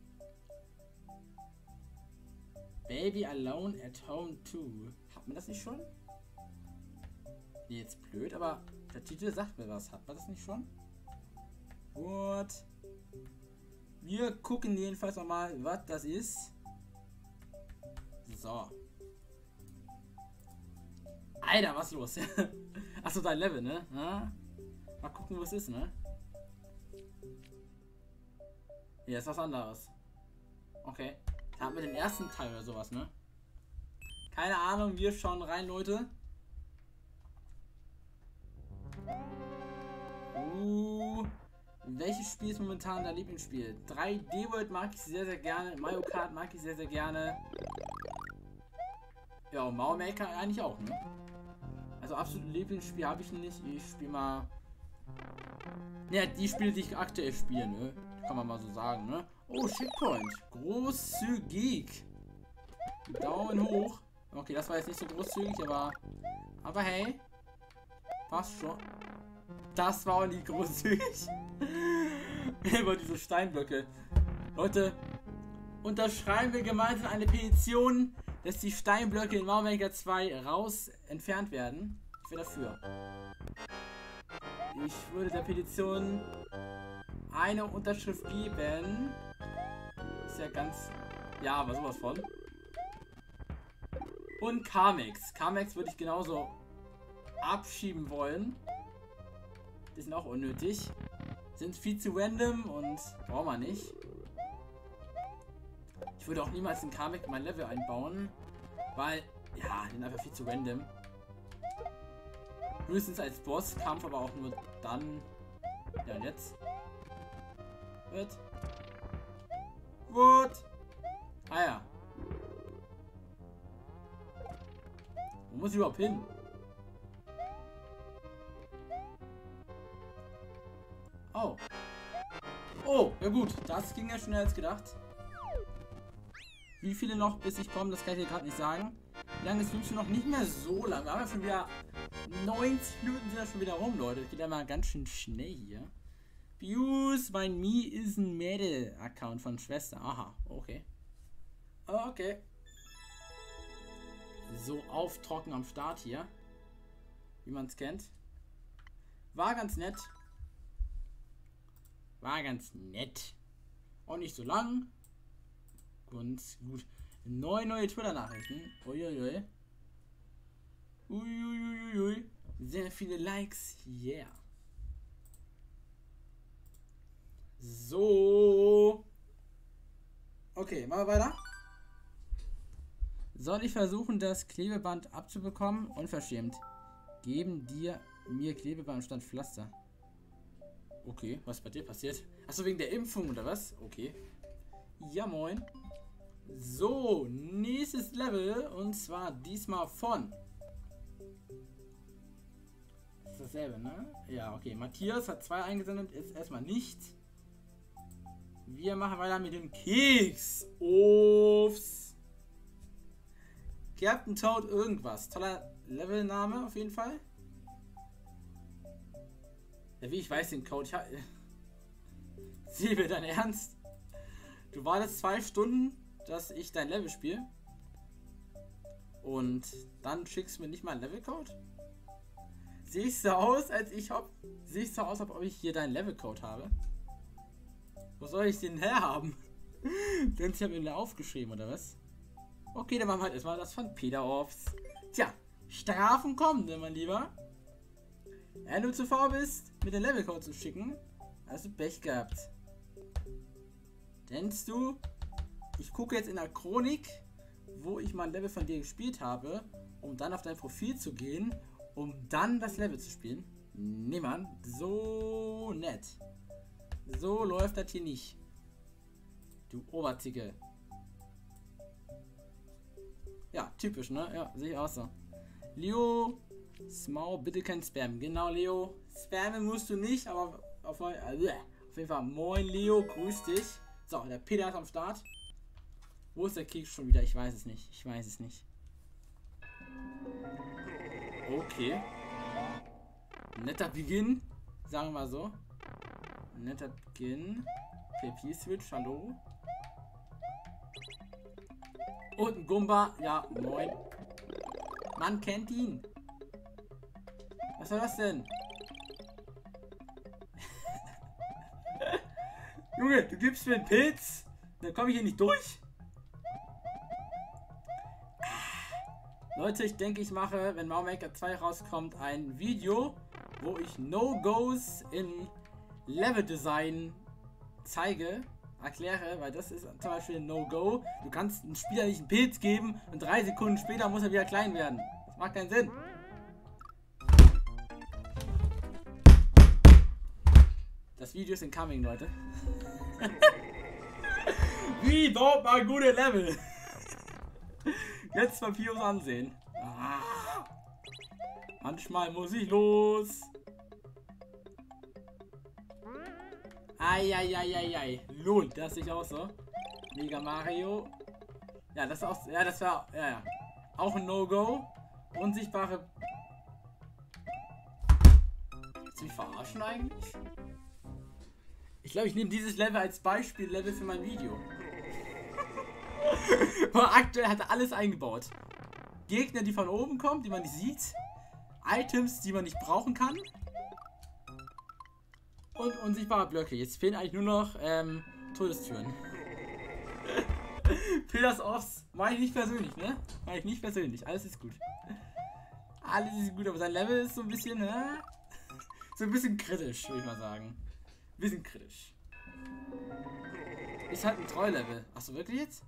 Baby Alone at Home two. Hat man das nicht schon? Nee, jetzt blöd, aber der Titel sagt mir was. Hat man das nicht schon? What? Wir gucken jedenfalls nochmal, was das ist. So. Alter, was ist los? Achso, dein Level, ne? Ja? Mal gucken, wo es ist, ne? Hier ist was anderes. Okay. Da haben wir den ersten Teil oder sowas, ne? Keine Ahnung, wir schauen rein, Leute. Uh, welches Spiel ist momentan dein Lieblingsspiel? drei D World mag ich sehr, sehr gerne. Mario Kart mag ich sehr, sehr gerne. Ja, und Mario Maker eigentlich auch, ne? Also absolut Lieblingsspiel habe ich nicht. Ich spiele mal... Ja, die Spiele, die ich aktuell spiele, ne? Kann man mal so sagen, ne? Oh, Shitpoint. Großzügig. Daumen hoch. Okay, das war jetzt nicht so großzügig, aber... Aber hey. Passt schon. Das war auch nicht großzügig. Über diese Steinblöcke. Leute, unterschreiben wir gemeinsam eine Petition, dass die Steinblöcke in Mario Maker zwei raus entfernt werden. Ich wäre dafür. Ich würde der Petition eine Unterschrift geben. Ist ja ganz... Ja, aber sowas von. Und Carmex. Carmex würde ich genauso abschieben wollen. Die sind auch unnötig. Sind viel zu random und braucht man nicht. Ich würde auch niemals in Carmex mein Level einbauen. Weil, ja, die sind einfach viel zu random. Höchstens als Bosskampf, aber auch nur dann. Ja, und jetzt? Wird? What? Ah ja. Wo muss ich überhaupt hin? Oh. Oh, ja gut. Das ging ja schneller als gedacht. Wie viele noch, bis ich komme, das kann ich dir gerade nicht sagen. Wie lange ist Filmchen noch? Nicht mehr so lange. Wir haben ja schon wieder neunzig Minuten sind ja schon wieder rum, Leute. Das geht ja mal ganz schön schnell hier. Views, mein Me is ein Mädel-Account von Schwester. Aha, okay. Okay. So auftrocken am Start hier. Wie man es kennt. War ganz nett. War ganz nett. Auch nicht so lang. Ganz gut. Neue, neue Twitter-Nachrichten. Uiuiui. Uiuiui. Sehr viele Likes. Yeah. So. Okay, machen wir weiter. Soll ich versuchen, das Klebeband abzubekommen? Unverschämt. Geben dir mir Klebeband statt Pflaster. Okay, was ist bei dir passiert? Achso, wegen der Impfung oder was? Okay. Ja, moin. So, nächstes Level. Und zwar diesmal von... Das ist dasselbe, ne? Ja, okay. Matthias hat zwei eingesendet, ist erstmal nichts. Wir machen weiter mit dem Keks. Uffs. Captain Toad irgendwas. Toller Levelname auf jeden Fall. Ja, wie ich weiß den Code. Ich ha Sie will dein Ernst? Du wartest zwei Stunden, dass ich dein Level spiele. Und dann schickst du mir nicht mal einen Levelcode? Sehe ich so aus, als ich hab. Sehe ich so aus, als ob ich hier deinen Levelcode habe? Wo soll ich den herhaben? Denn ich habe ihn da aufgeschrieben, oder was? Okay, dann machen wir halt erstmal das von Peter Offs. Tja, Strafen kommen, ne, mein Lieber. Wenn du zu faul bist, mir den Levelcode zu schicken, hast du Pech gehabt. Denkst du, ich gucke jetzt in der Chronik, wo ich mal ein Level von dir gespielt habe, um dann auf dein Profil zu gehen, um dann das Level zu spielen? Nee, Mann, so nett. So läuft das hier nicht. Du Oberzicke. Ja, typisch, ne? Ja, sehe ich auch so. Leo, Smau, bitte kein Spam. Genau, Leo. Spammen musst du nicht, aber auf, äh, auf jeden Fall. Moin, Leo, grüß dich. So, der Peter ist am Start. Wo ist der Keks schon wieder? Ich weiß es nicht. Ich weiß es nicht. Okay. Netter Beginn. Sagen wir mal so. Netter Beginn. P P-Switch, hallo. Und ein Gumba. Ja, moin. Man kennt ihn. Was war das denn? Junge, du gibst mir einen Pilz. Dann komme ich hier nicht durch. Leute, ich denke, ich mache, wenn Mario Maker zwei rauskommt, ein Video, wo ich No-Gos in Level-Design zeige, erkläre, weil das ist zum Beispiel ein No-Go. Du kannst einem Spieler nicht einen Pilz geben und drei Sekunden später muss er wieder klein werden. Das macht keinen Sinn. Das Video ist incoming, Leute. Wie baut man gute Level? Jetzt mal Pius ansehen. Ah. Manchmal muss ich los. Eieieiei. Lol, das sieht auch so. Mega Mario. Ja, das ist auch. Ja, das war. Ja, ja. Auch ein No-Go. Unsichtbare. Willst du mich verarschen eigentlich? Ich glaube, ich nehme dieses Level als Beispiel-Level für mein Video. Aber aktuell hat er alles eingebaut. Gegner, die von oben kommen, die man nicht sieht. Items, die man nicht brauchen kann. Und unsichtbare Blöcke. Jetzt fehlen eigentlich nur noch ähm, Todestüren. Pillars Offs mache ich nicht persönlich, ne? Mache ich nicht persönlich. Alles ist gut. Alles ist gut, aber sein Level ist so ein bisschen, ne? So ein bisschen kritisch, würde ich mal sagen. Ein bisschen kritisch. Ist halt ein Treu-Level. Achso, wirklich jetzt?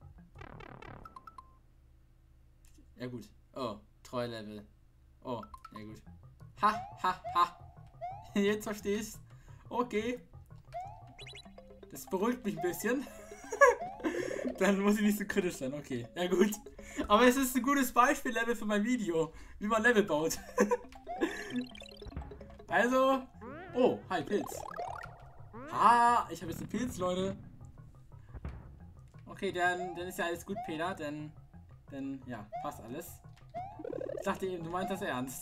Ja gut. Oh, Treu-Level. Oh, ja gut. Ha, ha, ha. Jetzt verstehst. Okay. Das beruhigt mich ein bisschen. Dann muss ich nicht so kritisch sein. Okay, ja gut. Aber es ist ein gutes Beispiel-Level für mein Video. Wie man Level baut. Also. Oh, hi, Pilz. Ah, ich habe jetzt einen Pilz, Leute. Okay, dann, dann ist ja alles gut, Peter. Dann, dann, ja, passt alles. Ich dachte eben, du meinst das ernst.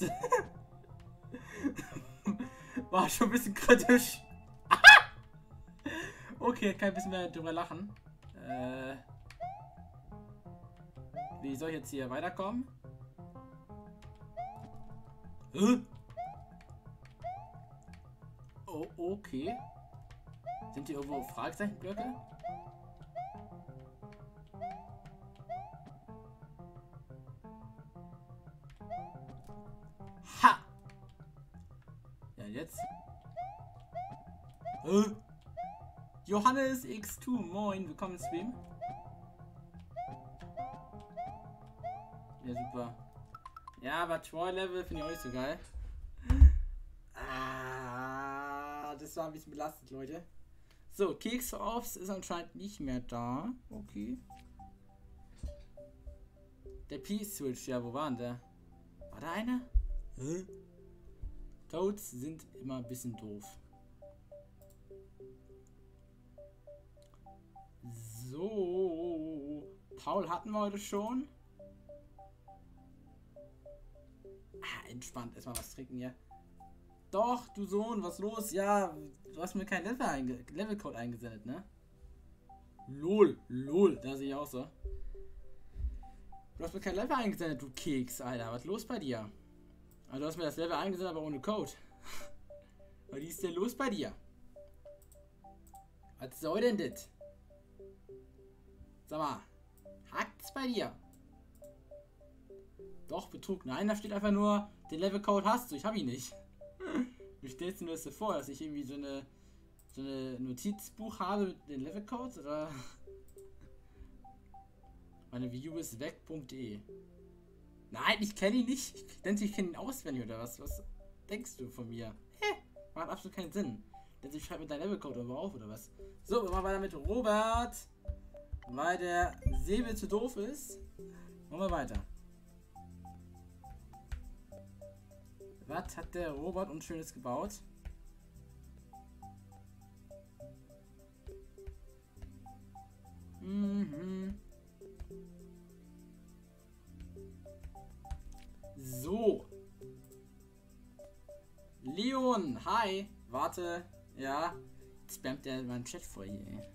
War schon ein bisschen kritisch. Okay, kann ein bisschen mehr drüber lachen. Äh, wie soll ich jetzt hier weiterkommen? Äh? Oh, okay. Sind hier irgendwo Fragezeichenblöcke? Ha! Ja, jetzt. Äh? Johannes X zwei, moin, willkommen im Stream. Ja, super. Ja, aber Troy-Level finde ich auch nicht so geil. Ah, das war ein bisschen belastet, Leute. So, Keks-Offs ist anscheinend nicht mehr da. Okay. Der P-Switch, ja, wo war denn der? War da einer? Hä? Toads sind immer ein bisschen doof. So. Paul hatten wir heute schon. Ah, entspannt. Erstmal was trinken hier. Doch, du Sohn, was los? Ja, du hast mir kein Level einge Levelcode eingesendet, ne? Lol, lol, da sehe ich auch so. Du hast mir kein Level eingesendet, du Keks, Alter. Was ist los bei dir? Also du hast mir das Level eingesendet, aber ohne Code. Was ist denn los bei dir? Was soll denn das? Sag mal, hackt's bei dir? Doch, Betrug. Nein, da steht einfach nur, den Levelcode hast du. Ich habe ihn nicht. Wie stellst du dir das vor, dass ich irgendwie so eine so eine Notizbuch habe mit den Levelcodes? Oder? Meine View ist weg.de. Nein, ich kenne ihn nicht. Ich denke, ich kenne ihn auswendig oder was? Was denkst du von mir? Hä? Macht absolut keinen Sinn. Denn ich schreibe mit deinem Levelcode irgendwo auf oder was? So, wir machen weiter mit Robert. Weil der Säbel zu doof ist. Machen wir weiter. Was hat der Robert uns Schönes gebaut? Mhm. So. Leon, hi. Warte. Ja. Jetzt spammt der meinen Chat voll hier, ey.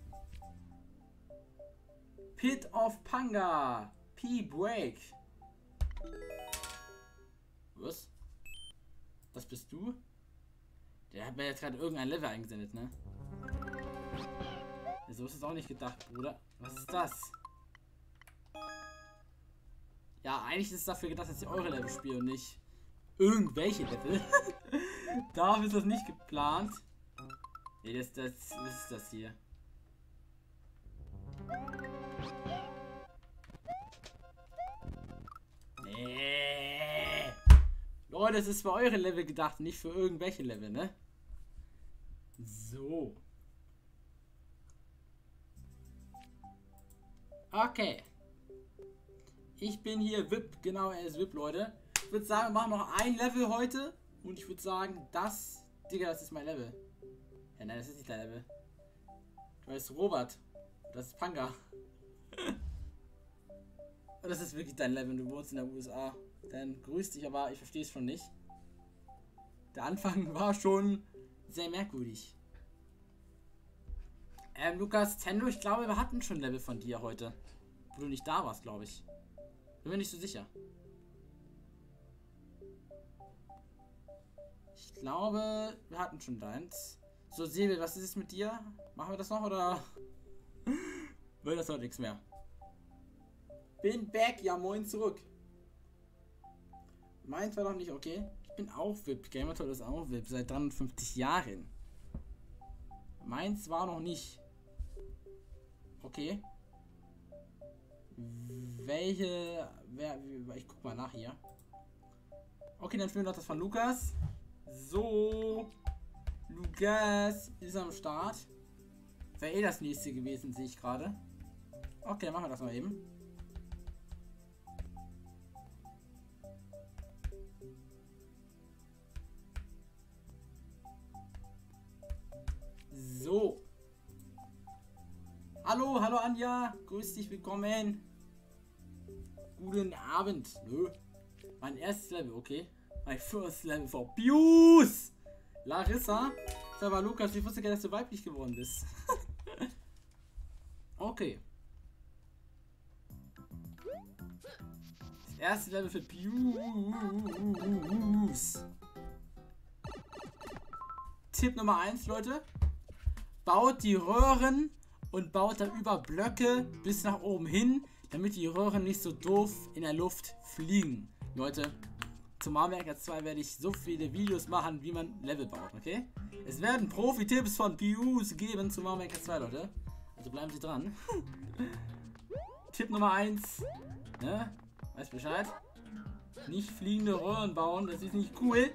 Pit of Panga. P-Break. Was? Das bist du? Der hat mir jetzt gerade irgendein Level eingesendet, ne? Ja, so ist es auch nicht gedacht, Bruder. Was ist das? Ja, eigentlich ist es dafür gedacht, dass ich eure Level spiele und nicht irgendwelche Level. Dafür ist das nicht geplant. Nee, das, das, das ist das hier. Nee. Leute, das ist für eure Level gedacht, nicht für irgendwelche Level, ne? So. Okay. Ich bin hier V I P, genau, er ist V I P, Leute. Ich würde sagen, wir machen noch ein Level heute. Und ich würde sagen, das, Digga, das ist mein Level. Ja, nein, das ist nicht dein Level. Du heißt Robert. Das ist Panga. Und das ist wirklich dein Level, du wohnst in der U S A. Dann grüß dich, aber ich verstehe es schon nicht. Der Anfang war schon sehr merkwürdig. Ähm, Lukas, Tendo, ich glaube, wir hatten schon Level von dir heute. wo du nicht da warst, glaube ich. Bin mir nicht so sicher. Ich glaube, wir hatten schon deins. So, Säbel, was ist es mit dir? Machen wir das noch oder will das heute nichts mehr? Bin back, ja moin zurück. Meins war doch nicht okay. Ich bin auch V I P. Gamertoll ist auch V I P seit dreiundfünfzig Jahren. Meins war noch nicht. Okay. Welche. Wer, ich guck mal nach hier. Okay, dann führen wir noch das von Lukas. So. Lukas ist am Start. Wäre eh das nächste gewesen, sehe ich gerade. Okay, dann machen wir das mal eben. So. Hallo, hallo Anja. Grüß dich, willkommen. Guten Abend. Nö. Mein erstes Level, okay. Mein first Level for Pius. Larissa. Sag mal, Lukas, ich wusste gar nicht, dass du weiblich geworden bist. Okay. Das erste Level für Pius. Tipp Nummer eins, Leute. Baut die Röhren und baut da über Blöcke bis nach oben hin, damit die Röhren nicht so doof in der Luft fliegen. Leute, zum Mario Maker zwei werde ich so viele Videos machen, wie man Level baut, okay? Es werden Profi-Tipps von Pius geben zu Mario Maker zwei, Leute. Also bleiben Sie dran. Tipp Nummer eins. Ne? Weiß Bescheid? Nicht fliegende Röhren bauen, das ist nicht cool.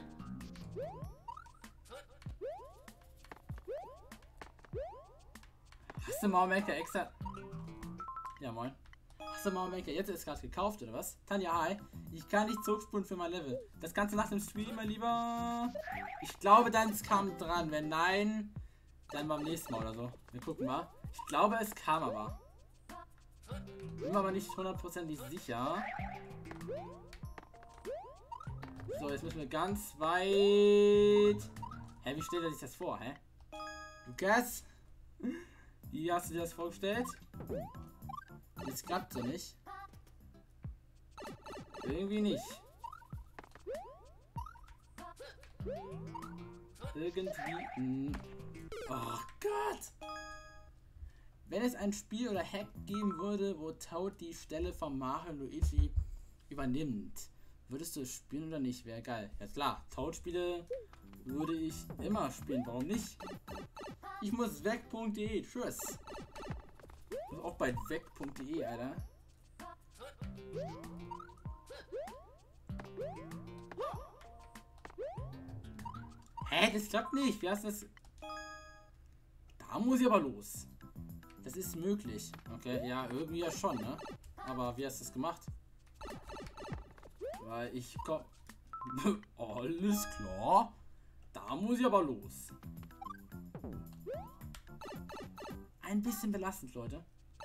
Hast du Mario Maker extra... Ja, moin. Hast du Mario Maker jetzt erst gerade gekauft, oder was? Tanja, hi. Ich kann nicht zurückspulen für mein Level. Das Ganze nach dem Stream, mein Lieber. Ich glaube, deins kam dran. Wenn nein, dann beim nächsten Mal oder so. Wir gucken mal. Ich glaube, es kam aber. Bin mir aber nicht hundertprozentig sicher. So, jetzt müssen wir ganz weit... Hä, wie stellt er sich das vor, hä? Lukas? Wie hast du dir das vorgestellt? Das klappt so nicht. Irgendwie nicht. Irgendwie. Oh Gott! Wenn es ein Spiel oder Hack geben würde, wo Toad die Stelle von Mario und Luigi übernimmt, würdest du es spielen oder nicht? Wäre geil. Ja klar, Toad-Spiele würde ich immer spielen. Warum nicht? Ich muss weg punkt de. Tschüss. Ich muss auch bei weg punkt de, Alter. Hä? Das klappt nicht. Wie hast du das? Da muss ich aber los. Das ist möglich. Okay, ja, irgendwie ja schon, ne? Aber wie hast du das gemacht? Weil ich komm. Alles klar. Da muss ich aber los. Ein bisschen belastend, Leute.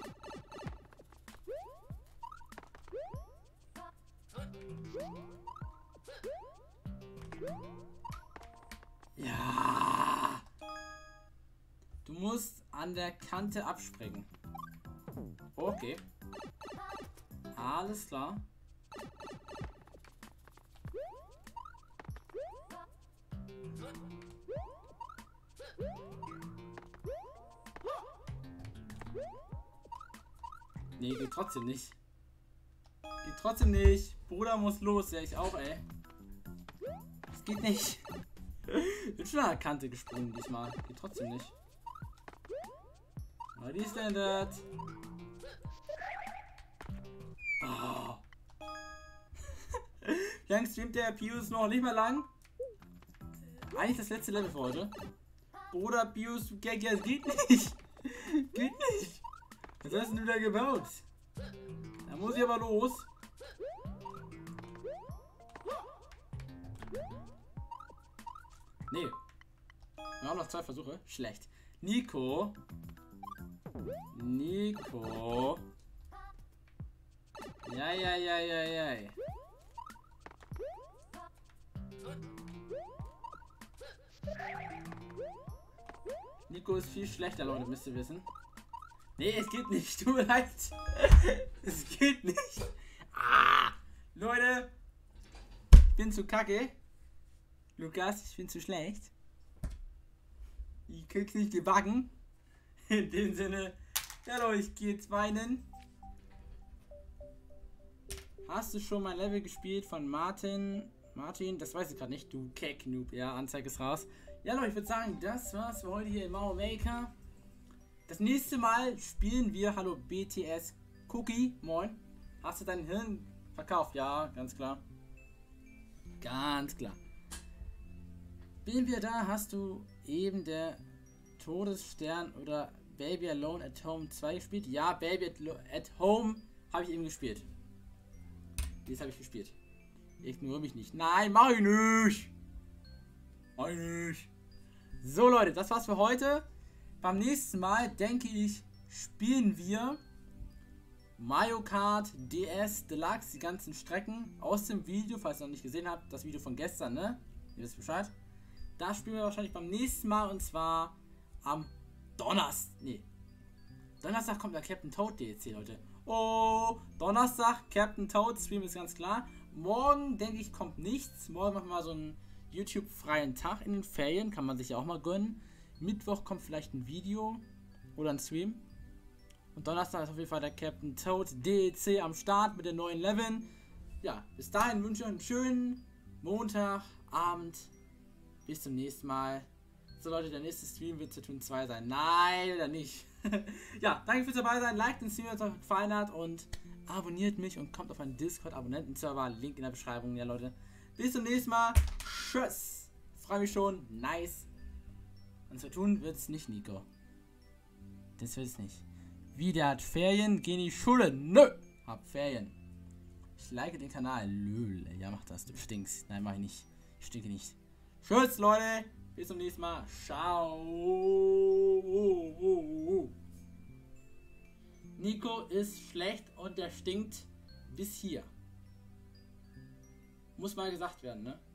Ja. Du musst an der Kante abspringen. Okay. Alles klar. Nee, geht trotzdem nicht. Geht trotzdem nicht. Bruder muss los. Ja, ich auch, ey. Das geht nicht. Bin schon an der Kante gesprungen diesmal. Geht trotzdem nicht. Was ist denn das? Oh. Wie lange streamt der Pius noch? Nicht mehr lang. Eigentlich das letzte Level für heute. Bruder Pius, geht nicht. Geht nicht. Was hast du denn wieder gebaut? Da muss ich aber los. Nee. Wir haben noch zwei Versuche. Schlecht. Nico. Nico. Ja, ja, ja, ja, ja. Nico ist viel schlechter, Leute, müsst ihr wissen. Nee, es geht nicht. Tut mir leid. Es geht nicht. Ah, Leute. Ich bin zu kacke. Lukas, ich bin zu schlecht. Ich krieg's nicht gebacken. In dem Sinne. Ja, Leute, ich gehe jetzt weinen. Hast du schon mein Level gespielt von Martin? Martin, das weiß ich gerade nicht. Du Keck-Noob. Ja, Anzeige ist raus. Ja, Leute, ich würde sagen, das war's für heute hier in Mario Maker. Das nächste Mal spielen wir, hallo B T S Cookie, moin. Hast du dein Hirn verkauft? Ja, ganz klar. Ganz klar. Bin wir da, hast du eben der Todesstern oder Baby Alone at Home zwei gespielt? Ja, Baby at Home habe ich eben gespielt. Das habe ich gespielt. Ignoriere mich nicht. Nein, mach ich nicht. Mach ich nicht. So Leute, das war's für heute. Beim nächsten Mal, denke ich, spielen wir Mario Kart D S Deluxe, die ganzen Strecken aus dem Video, falls ihr noch nicht gesehen habt, das Video von gestern, ne? Ihr wisst Bescheid. Da spielen wir wahrscheinlich beim nächsten Mal und zwar am Donnerstag. Nee. Donnerstag kommt der Captain Toad D L C, Leute. Oh, Donnerstag, Captain Toad Stream ist ganz klar. Morgen, denke ich, kommt nichts. Morgen machen wir mal so einen YouTube-freien Tag in den Ferien, kann man sich ja auch mal gönnen. Mittwoch kommt vielleicht ein Video oder ein Stream. Und Donnerstag ist auf jeden Fall der Captain Toad D L C am Start mit den neuen Leveln. Ja, bis dahin wünsche ich euch einen schönen Montagabend. Bis zum nächsten Mal. So Leute, der nächste Stream wird zu tun zwei sein. Nein, oder nicht. Ja, danke fürs dabei sein. Liked den Stream, wenn es euch gefallen hat. Und abonniert mich und kommt auf meinen Discord-Abonnenten-Server. Link in der Beschreibung. Ja Leute, bis zum nächsten Mal. Tschüss. Freue mich schon. Nice. Und zu tun wird es nicht, Nico. Das wird es nicht. Wie, der hat Ferien? Geh in die Schule. Nö. Hab Ferien. Ich like den Kanal. Lül. Ja, mach das. Du stinkst. Nein, mach ich nicht. Ich stinke nicht. Tschüss, Leute. Bis zum nächsten Mal. Ciao. Nico ist schlecht und der stinkt bis hier. Muss mal gesagt werden, ne?